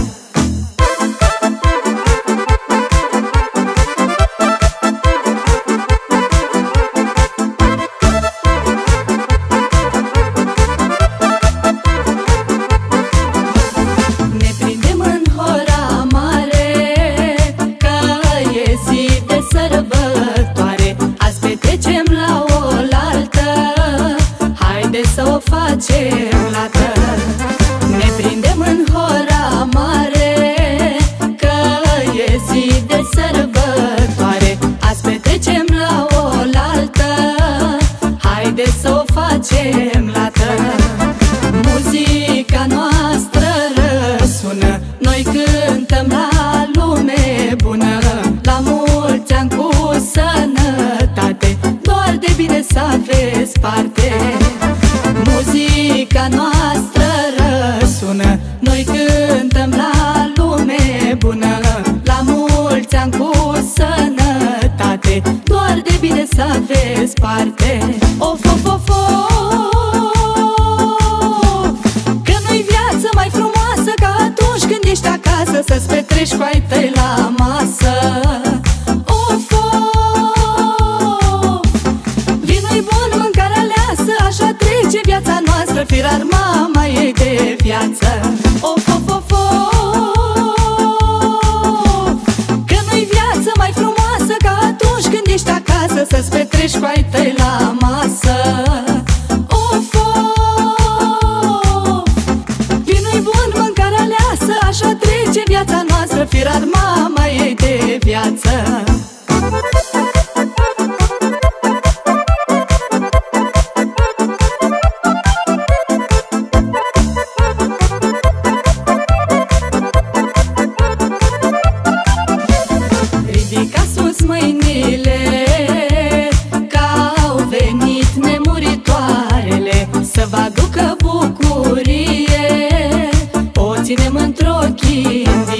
Ne prindem în hora mare, că e zi de sărbătoare, azi petrecem la oaltă, haide să o facem lată. Ne prindem în hora mare, că e zi de sărbătoare, azi petrecem la oaltă, haide să o facem lată. Muzica noastră răsună, noi cântăm la lume bună, la mulți ani cu sănătate, doar de bine să aveți parte. Muzica noastră răsună, noi cântăm la lume bună, la mulți ani cu sănătate, doar de bine să aveți parte. Of, of, of, of, că nu-i viață mai frumoasă ca atunci când ești acasă să-ți petreci cu ai tăi la masă. Of, of, vinul-i bun, mâncarea aleasă, așa trece viața noastră, firar mama ei de viață. Of, of, of, of, că nu-i viață mai frumoasă ca atunci când ești acasă să-ți petreci cu ai tăi la masă. Of, of, vinul-i bun, mâncarea aleasă, așa trece viața noastră, firar mama ei de viață.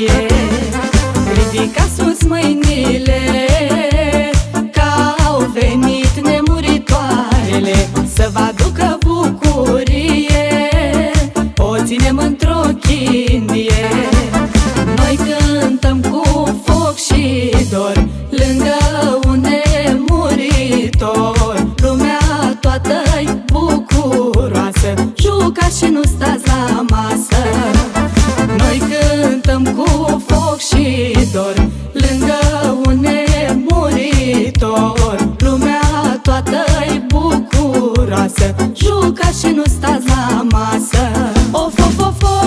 bucurie. Ridica sus mâinile, că au venit nemuritoarele să vă aducă bucurie. O ținem într-o chindie, noi cântăm cu foc și dor lângă un nemuritor. Lumea toată-i bucuroasă, jucați și nu stați la masă. Noi cântăm cu foc și dor lângă un nemuritor. Lumea toată-i bucuroasă, jucați și nu stați la masă. Of, of, of, of,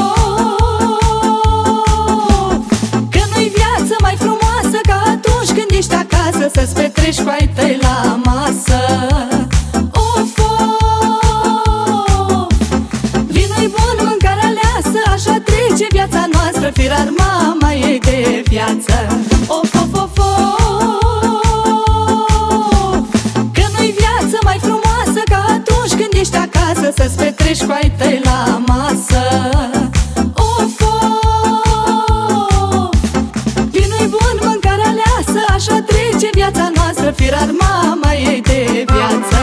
că nu-i viață mai frumoasă ca atunci când ești acasă să-ți petreci cu ai tăi la masă. Of, of, vinul-i bun, mâncarea aleasă, așa trece viața noastră, firar mama ei de viață. Of, of, of, of, că nu-i viață mai frumoasă ca atunci când ești acasă să-ți petreci cu ai tăi la masă. Of, of, vinul-i bun, mâncarea aleasă, așa trece viața noastră, firar mama ei de viață.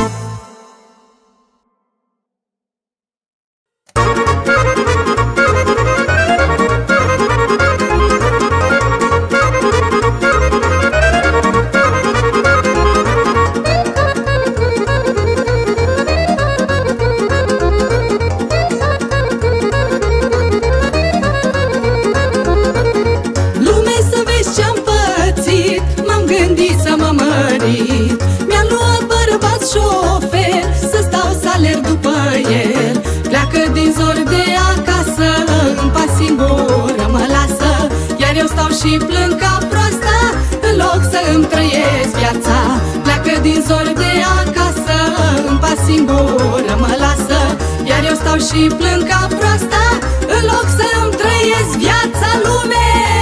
Mi-a luat bărbat șofer să stau să alerg după el. Pleacă din zor de acasă, în pas singură mă lasă. Iar eu stau și plâng ca proasta, în loc să îmi trăiesc viața. Pleacă din zor de acasă, în pas singură mă lasă. Iar eu stau și plâng ca proasta, în loc să îmi trăiesc viața. Lume,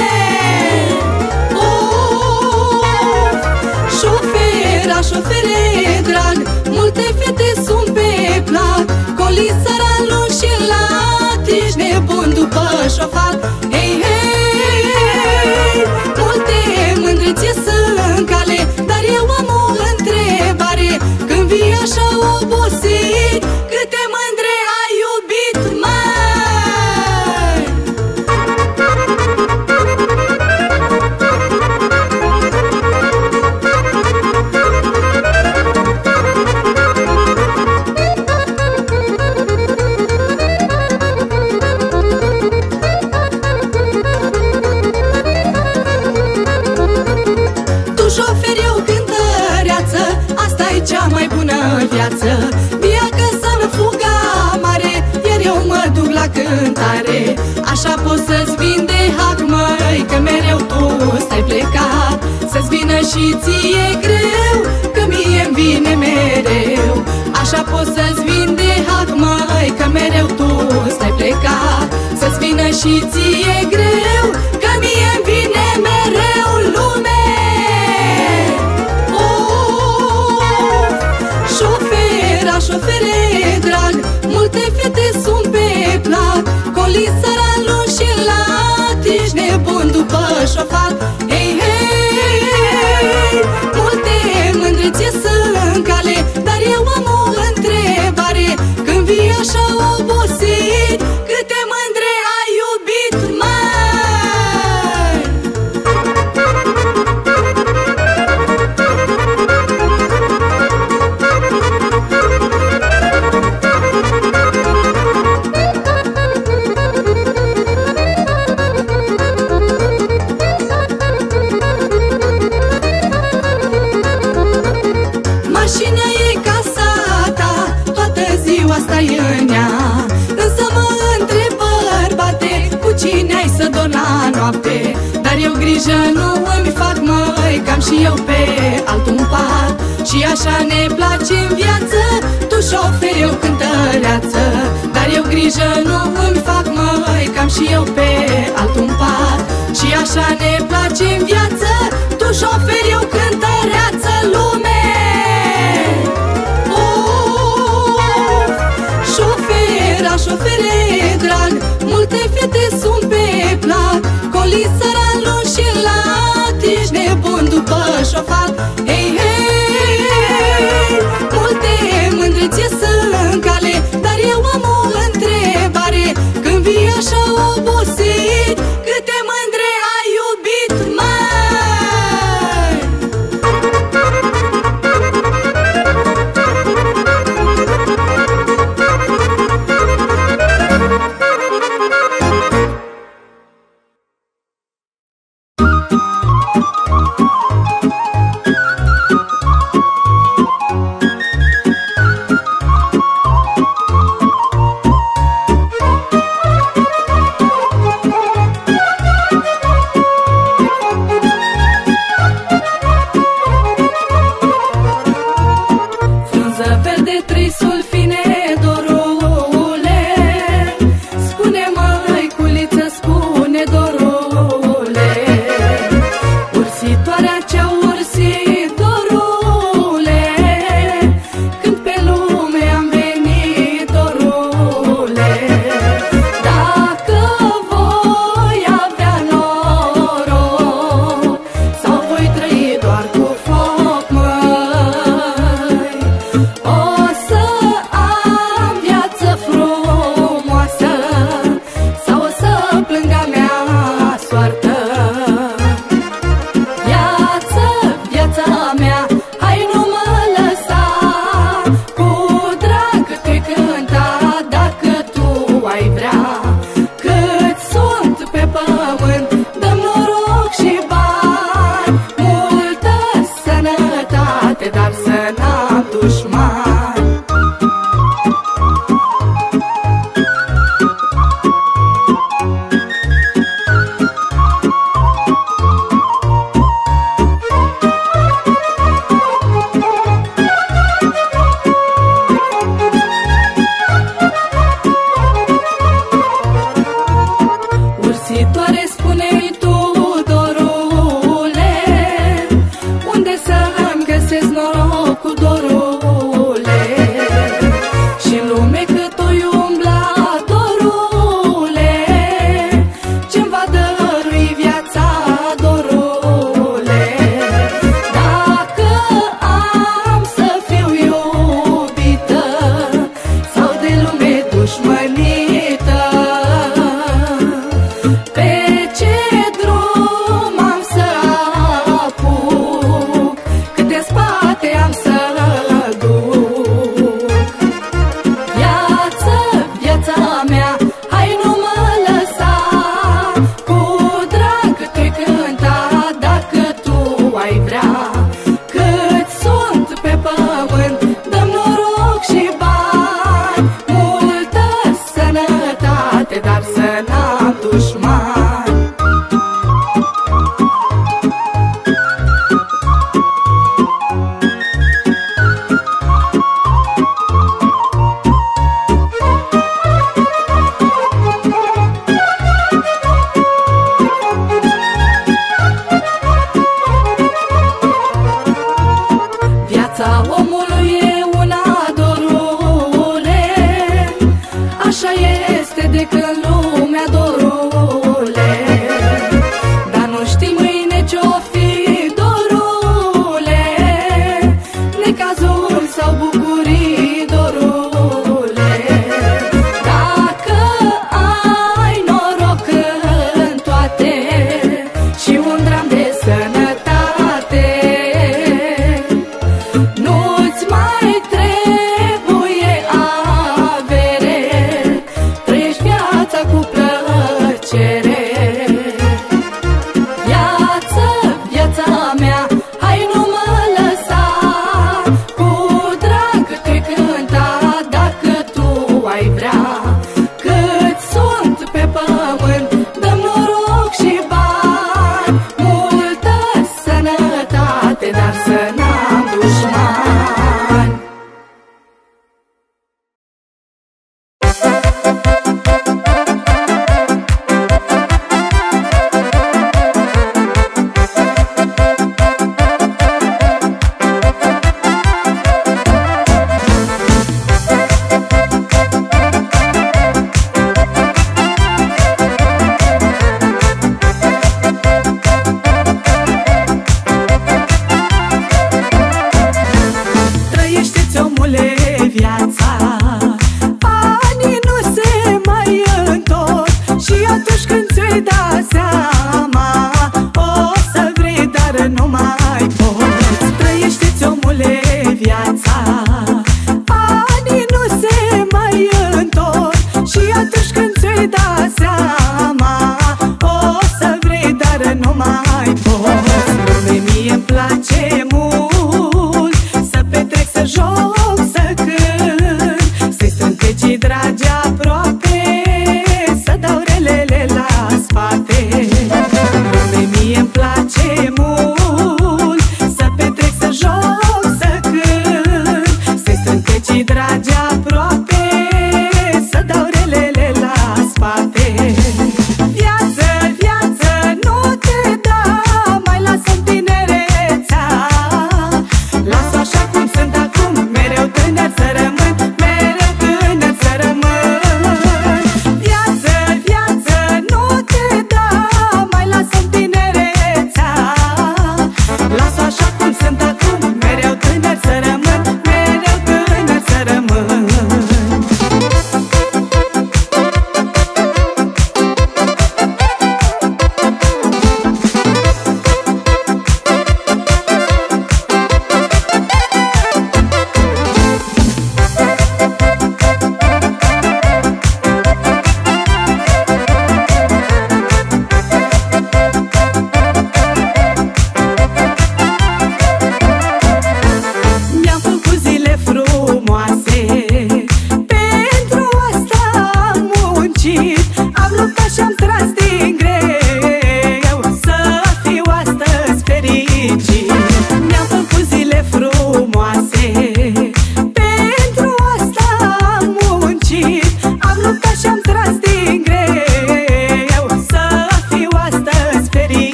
șofere drag, multe fete sunt pe plac, colițăra lung și lat, ești nebun după șofat. Hei, hei, multe mândrețe sunt în cale, dar eu am o întrebare. Când vii așa obosit, câte mândre ai iubit, mai? Cea mai bună viață, viacă să-mi fuga mare, iar eu mă duc la cântare. Așa poți să-ți vin de hac, măi, că mereu tu stai plecat. Să-ți vină și ție greu, că mie-mi vine mereu. Așa poți să-ți vin de hac, măi, că mereu tu stai plecat. Să-ți vină și ție greu, că mie-mi vine mereu. Lume, șofere drag, multe fete sunt pe plac, colițăra lung și lat, ești nebun după șofat. Hei, hei, multe mândrețe sunt în cale, dar eu am o întrebare. Când vii așa obosit, câte mândre ai iubit, mai? Stai în ea, însă mă întreb, bărbate, cu cine ai să dormi la noapte? Dar eu grijă nu îmi fac, măi, că am și eu pe altul un pat. Și așa ne place în viață, tu șofer, eu cântăreață. Dar eu grijă nu îmi fac, măi, că am și eu pe altul un pat. Și așa ne place în viață, tu șofer, eu cântăreață. Lume, șofere drag, multe fete sunt pe plac, fi săran lung și lat, ești nebun după șofat. Hei, hei, multe mândrețe sunt cale, dar eu am o întrebare. Când vii așa obosit, câte mândre ai iubit, mai? Frunză verde, trisul fine, dorule, spune măiculiță, spune dorule, ursitoarea cea ursit, dorule, când pe lume am venit, dorule. Dacă voi avea noroc sau voi trăi doar cu foc, măi, o să am viață frumoasă sau o să plâng a mea soartă. Viață, viața mea, hai nu mă lăsa, cu drag te-i cânta dacă tu ai vrea. Cât sunt pe pământ, dăm noroc și bani, multă sănătate, dar să n-am dușmani. Ursitoare, spune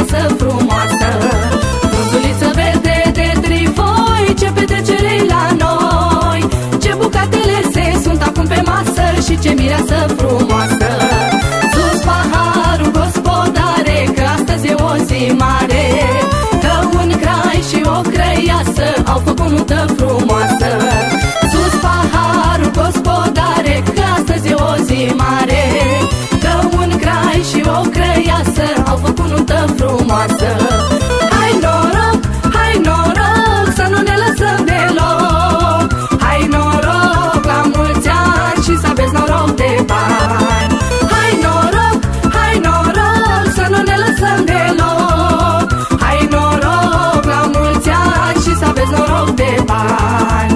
mireasă frumoasă. Frunzuliță verde de trifoi, ce petrecere la noi. Ce bucatele se sunt acum pe masă și ce mireasă frumoasă. Sus paharul, gospodare, că astăzi e o zi mare. Că un crai și o crăiasă au făcut nuntă frumoasă. Sus paharul, gospodare, că astăzi e o zi mare. Că un crai și o crăiasă au făcut nuntă frumoasă. Hai noroc, hai noroc, să nu ne lăsăm deloc. Hai noroc, la mulți ani și să aveți noroc de bani. Hai noroc, hai noroc, să nu ne lăsăm deloc. Hai noroc, la mulți ani și să aveți noroc de bani.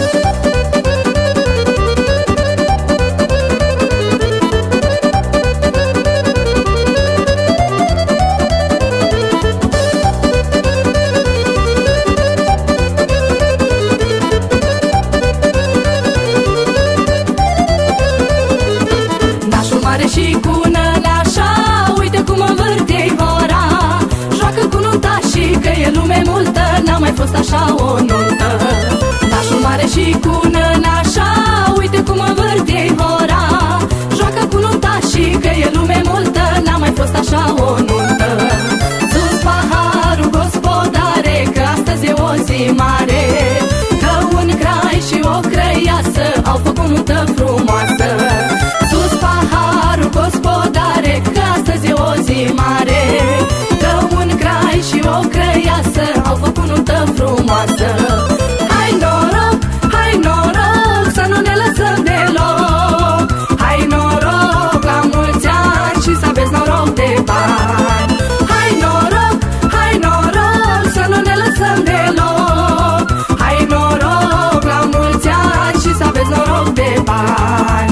Și cu nănașa, uite cum învârte-i ora. Joacă cu nunta și că e lume multă, n-a mai fost așa o nuntă. Nașul mare și cu nănașa, uite cum învârte-i ora. Joacă cu nunta și că e lume multă, n-a mai fost așa o nuntă. Sus paharul, gospodare, că astăzi e o zi mare. Că un crai și o crăiasă au făcut nuntă frumoasă. Sus paharul, gospodare, că astăzi e o zi mare. Că un crai și o crăiasă au făcut nuntă frumoasă. Hai noroc, hai noroc, să nu ne lăsăm deloc. Hai noroc, la mulți ani și să aveți noroc de bani. Hai noroc, hai noroc, să nu ne lăsăm deloc. Hai noroc, la mulți ani și să aveți noroc de bani.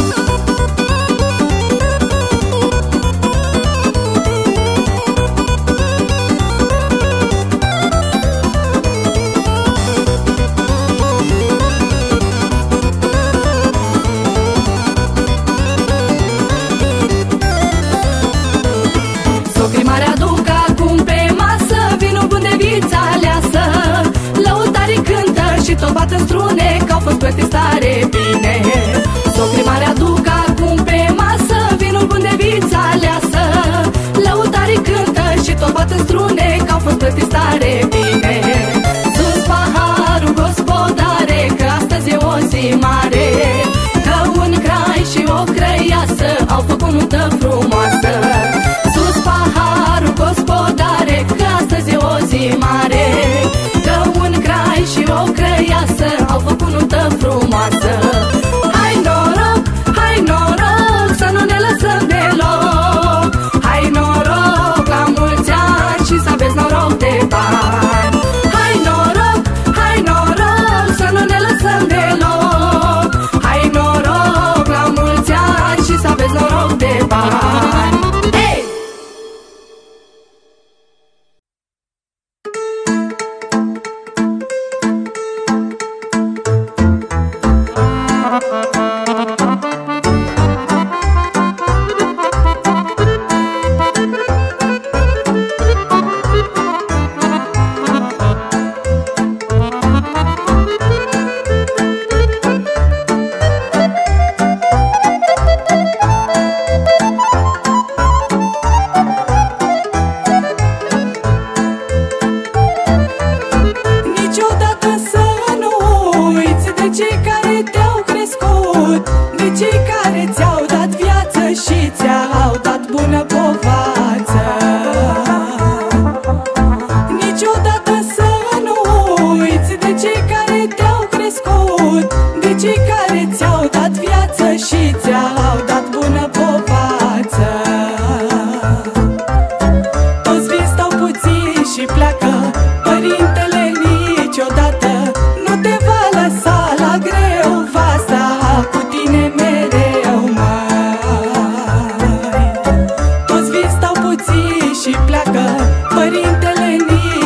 Socrii mari aduc acum pe masă vinul bun de viță aleasă. Lăutarii cântă și tot bat în strune, că au fost plătiți tare bine. Socrii mari aduc acum pe masă vinul bun de viță aleasă. Lăutarii cântă și tot bat în strune, că au fost plătiți tare bine. Sus paharul, gospodare, că astăzi e o zi mare. Că un crai și o crăiasă au făcut nuntă frumoasă. Sus paharul, gospodare, că astăzi e o zi mare. Că un crai și o crăiasă au făcut nuntă frumoasă. Hai noroc, hai noroc, să nu ne lăsăm deloc. Hai noroc, la mulți ani și să aveți noroc de bani. Hai noroc, hai noroc, să nu ne lăsăm deloc. Hai noroc, la mulți ani și să aveți noroc de bani. Hey!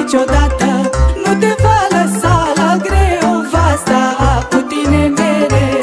niciodată nu te va lăsa la greu, va sta cu tine mereu.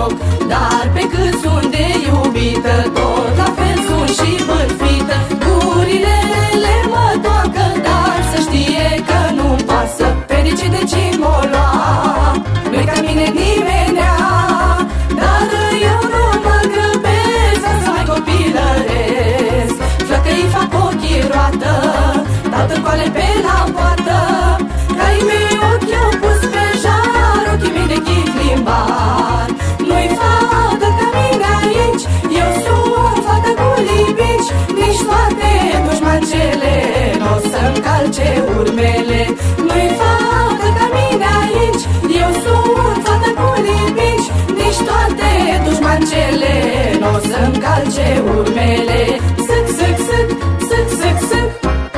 mijloc. Dar pe cât sunt de iubită, tot la fel sunt și bârfită. Gurile le mă toacă, dar să știe că nu-mi pasă. Fericit de cine m-o lua, nu-i ca mine nimenea. Dar eu nu mă grăbesc să mai copilăresc. Flăcăi fac ochii roată, tatăl coale pe la poartă. Ca-i mei ochi au pus pe jar, ochii mei de chit limbar. Nu-i fată ca mine aici, eu sunt fată cu libici. Nici toate dușmancele n-o să-mi calce urmele. Nu-i fată ca mine aici, eu sunt fată cu libici. Nici toate dușmancele n-o să-mi calce urmele. Sâc, sâc, sâc, sâc, sâc, sâc.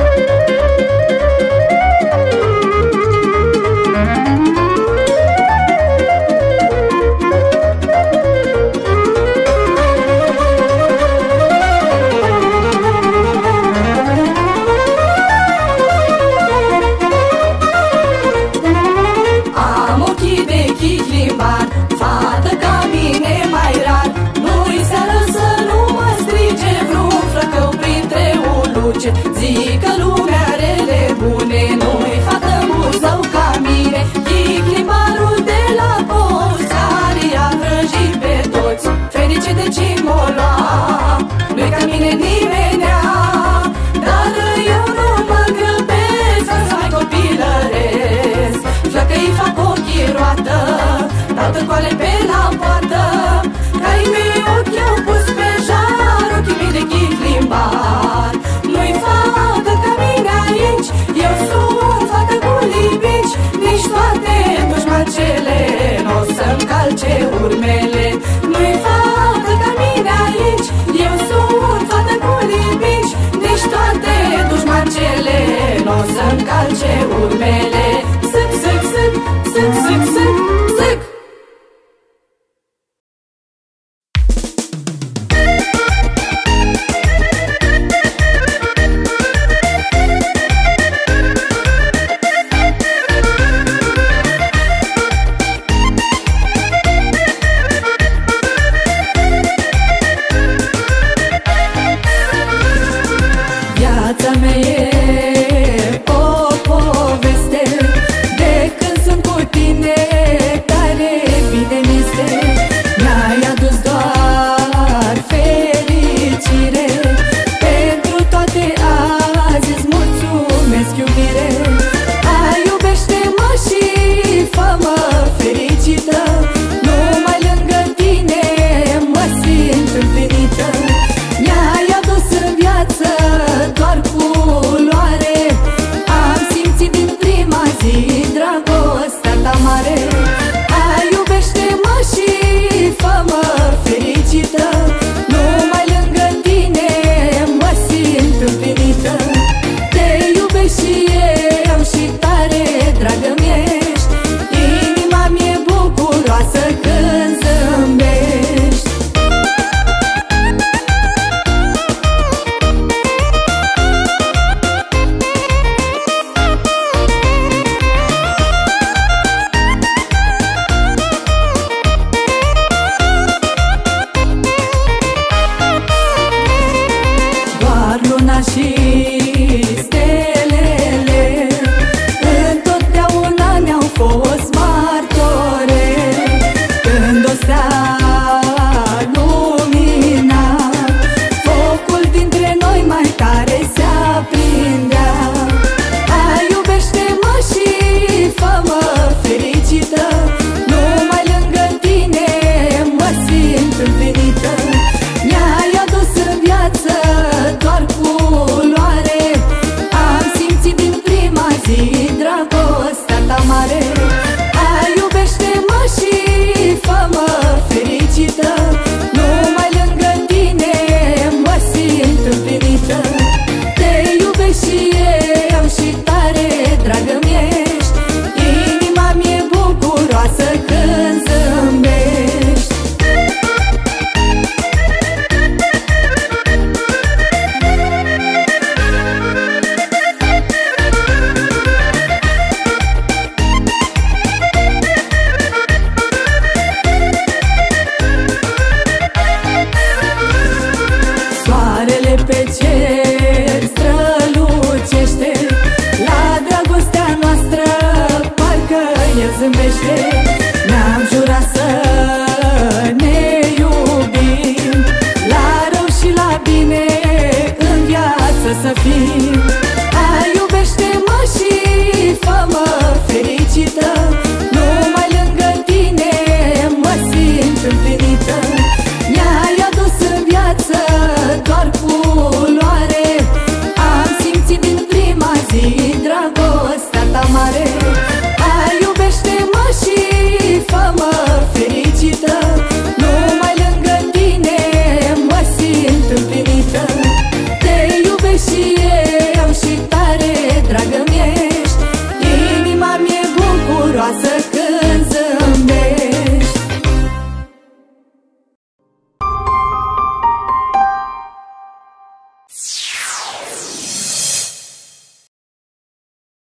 Fată ca mine mai rar, nu-i seară să nu mă strige vreun flăcău printre uluce. Zic că lumea rele bune, nu-i fată muzău ca mine. Chiclimbarul de la post, care i-a vrăjit pe toți. Fericit de cine m-o lua, nu-i ca mine nimenea. Dar eu nu mă grăbesc să mai copilăresc. Flăcăi fac ochii roată, tatăl coale pe la poartă. Ca-i mei ochi au pus pe jar, ochii mei de chit limbar. Nu-i fată ca mine aici, eu sunt fată cu libici. Nici toate dușmancele n-o să-mi calce urmele. Nu-i fată ca mine aici, eu sunt fată cu libici. Nici toate dușmancele n-o să-mi calce urmele. Sâc, sâc, sâc, sâc, sâc, sâc, sâc. Viața mea e o poveste, de când sunt cu tine, tare bine mi-este. Mi-ai adus doar fericire, pentru toate azi îți mulțumesc, iubire. Hai, iubește-mă și fă-mă fericită, numai lângă tine mă simt împlinită. Mi-ai adus în viață doar culoare, am simțit din prima zi dragostea ta mare. Hai, iubește-mă și fă-mă fericită, numai lângă tine mă simt împlinită. Te iubesc și eu și tare dragă mi-ești, inima mi-e bucuroasă când zâmbești. Doar luna și stelele întotdeauna ne-au fost martore. Când o stea lumina, focul dintre noi mai tare se aprindea. Hai, iubește-mă și fă-mă fericită, numai lângă tine mă simt împlinită. Mi-ai adus în viață doar culoare, am simțit din prima zi dragostea ta mare. Hai, iubește-mă și fă-mă fericită, numai lângă tine mă simt împlinită. Te iubesc și eu și tare dragă mi-ești, inima mi-e bucuroasă când zâmbești. el zâmbește.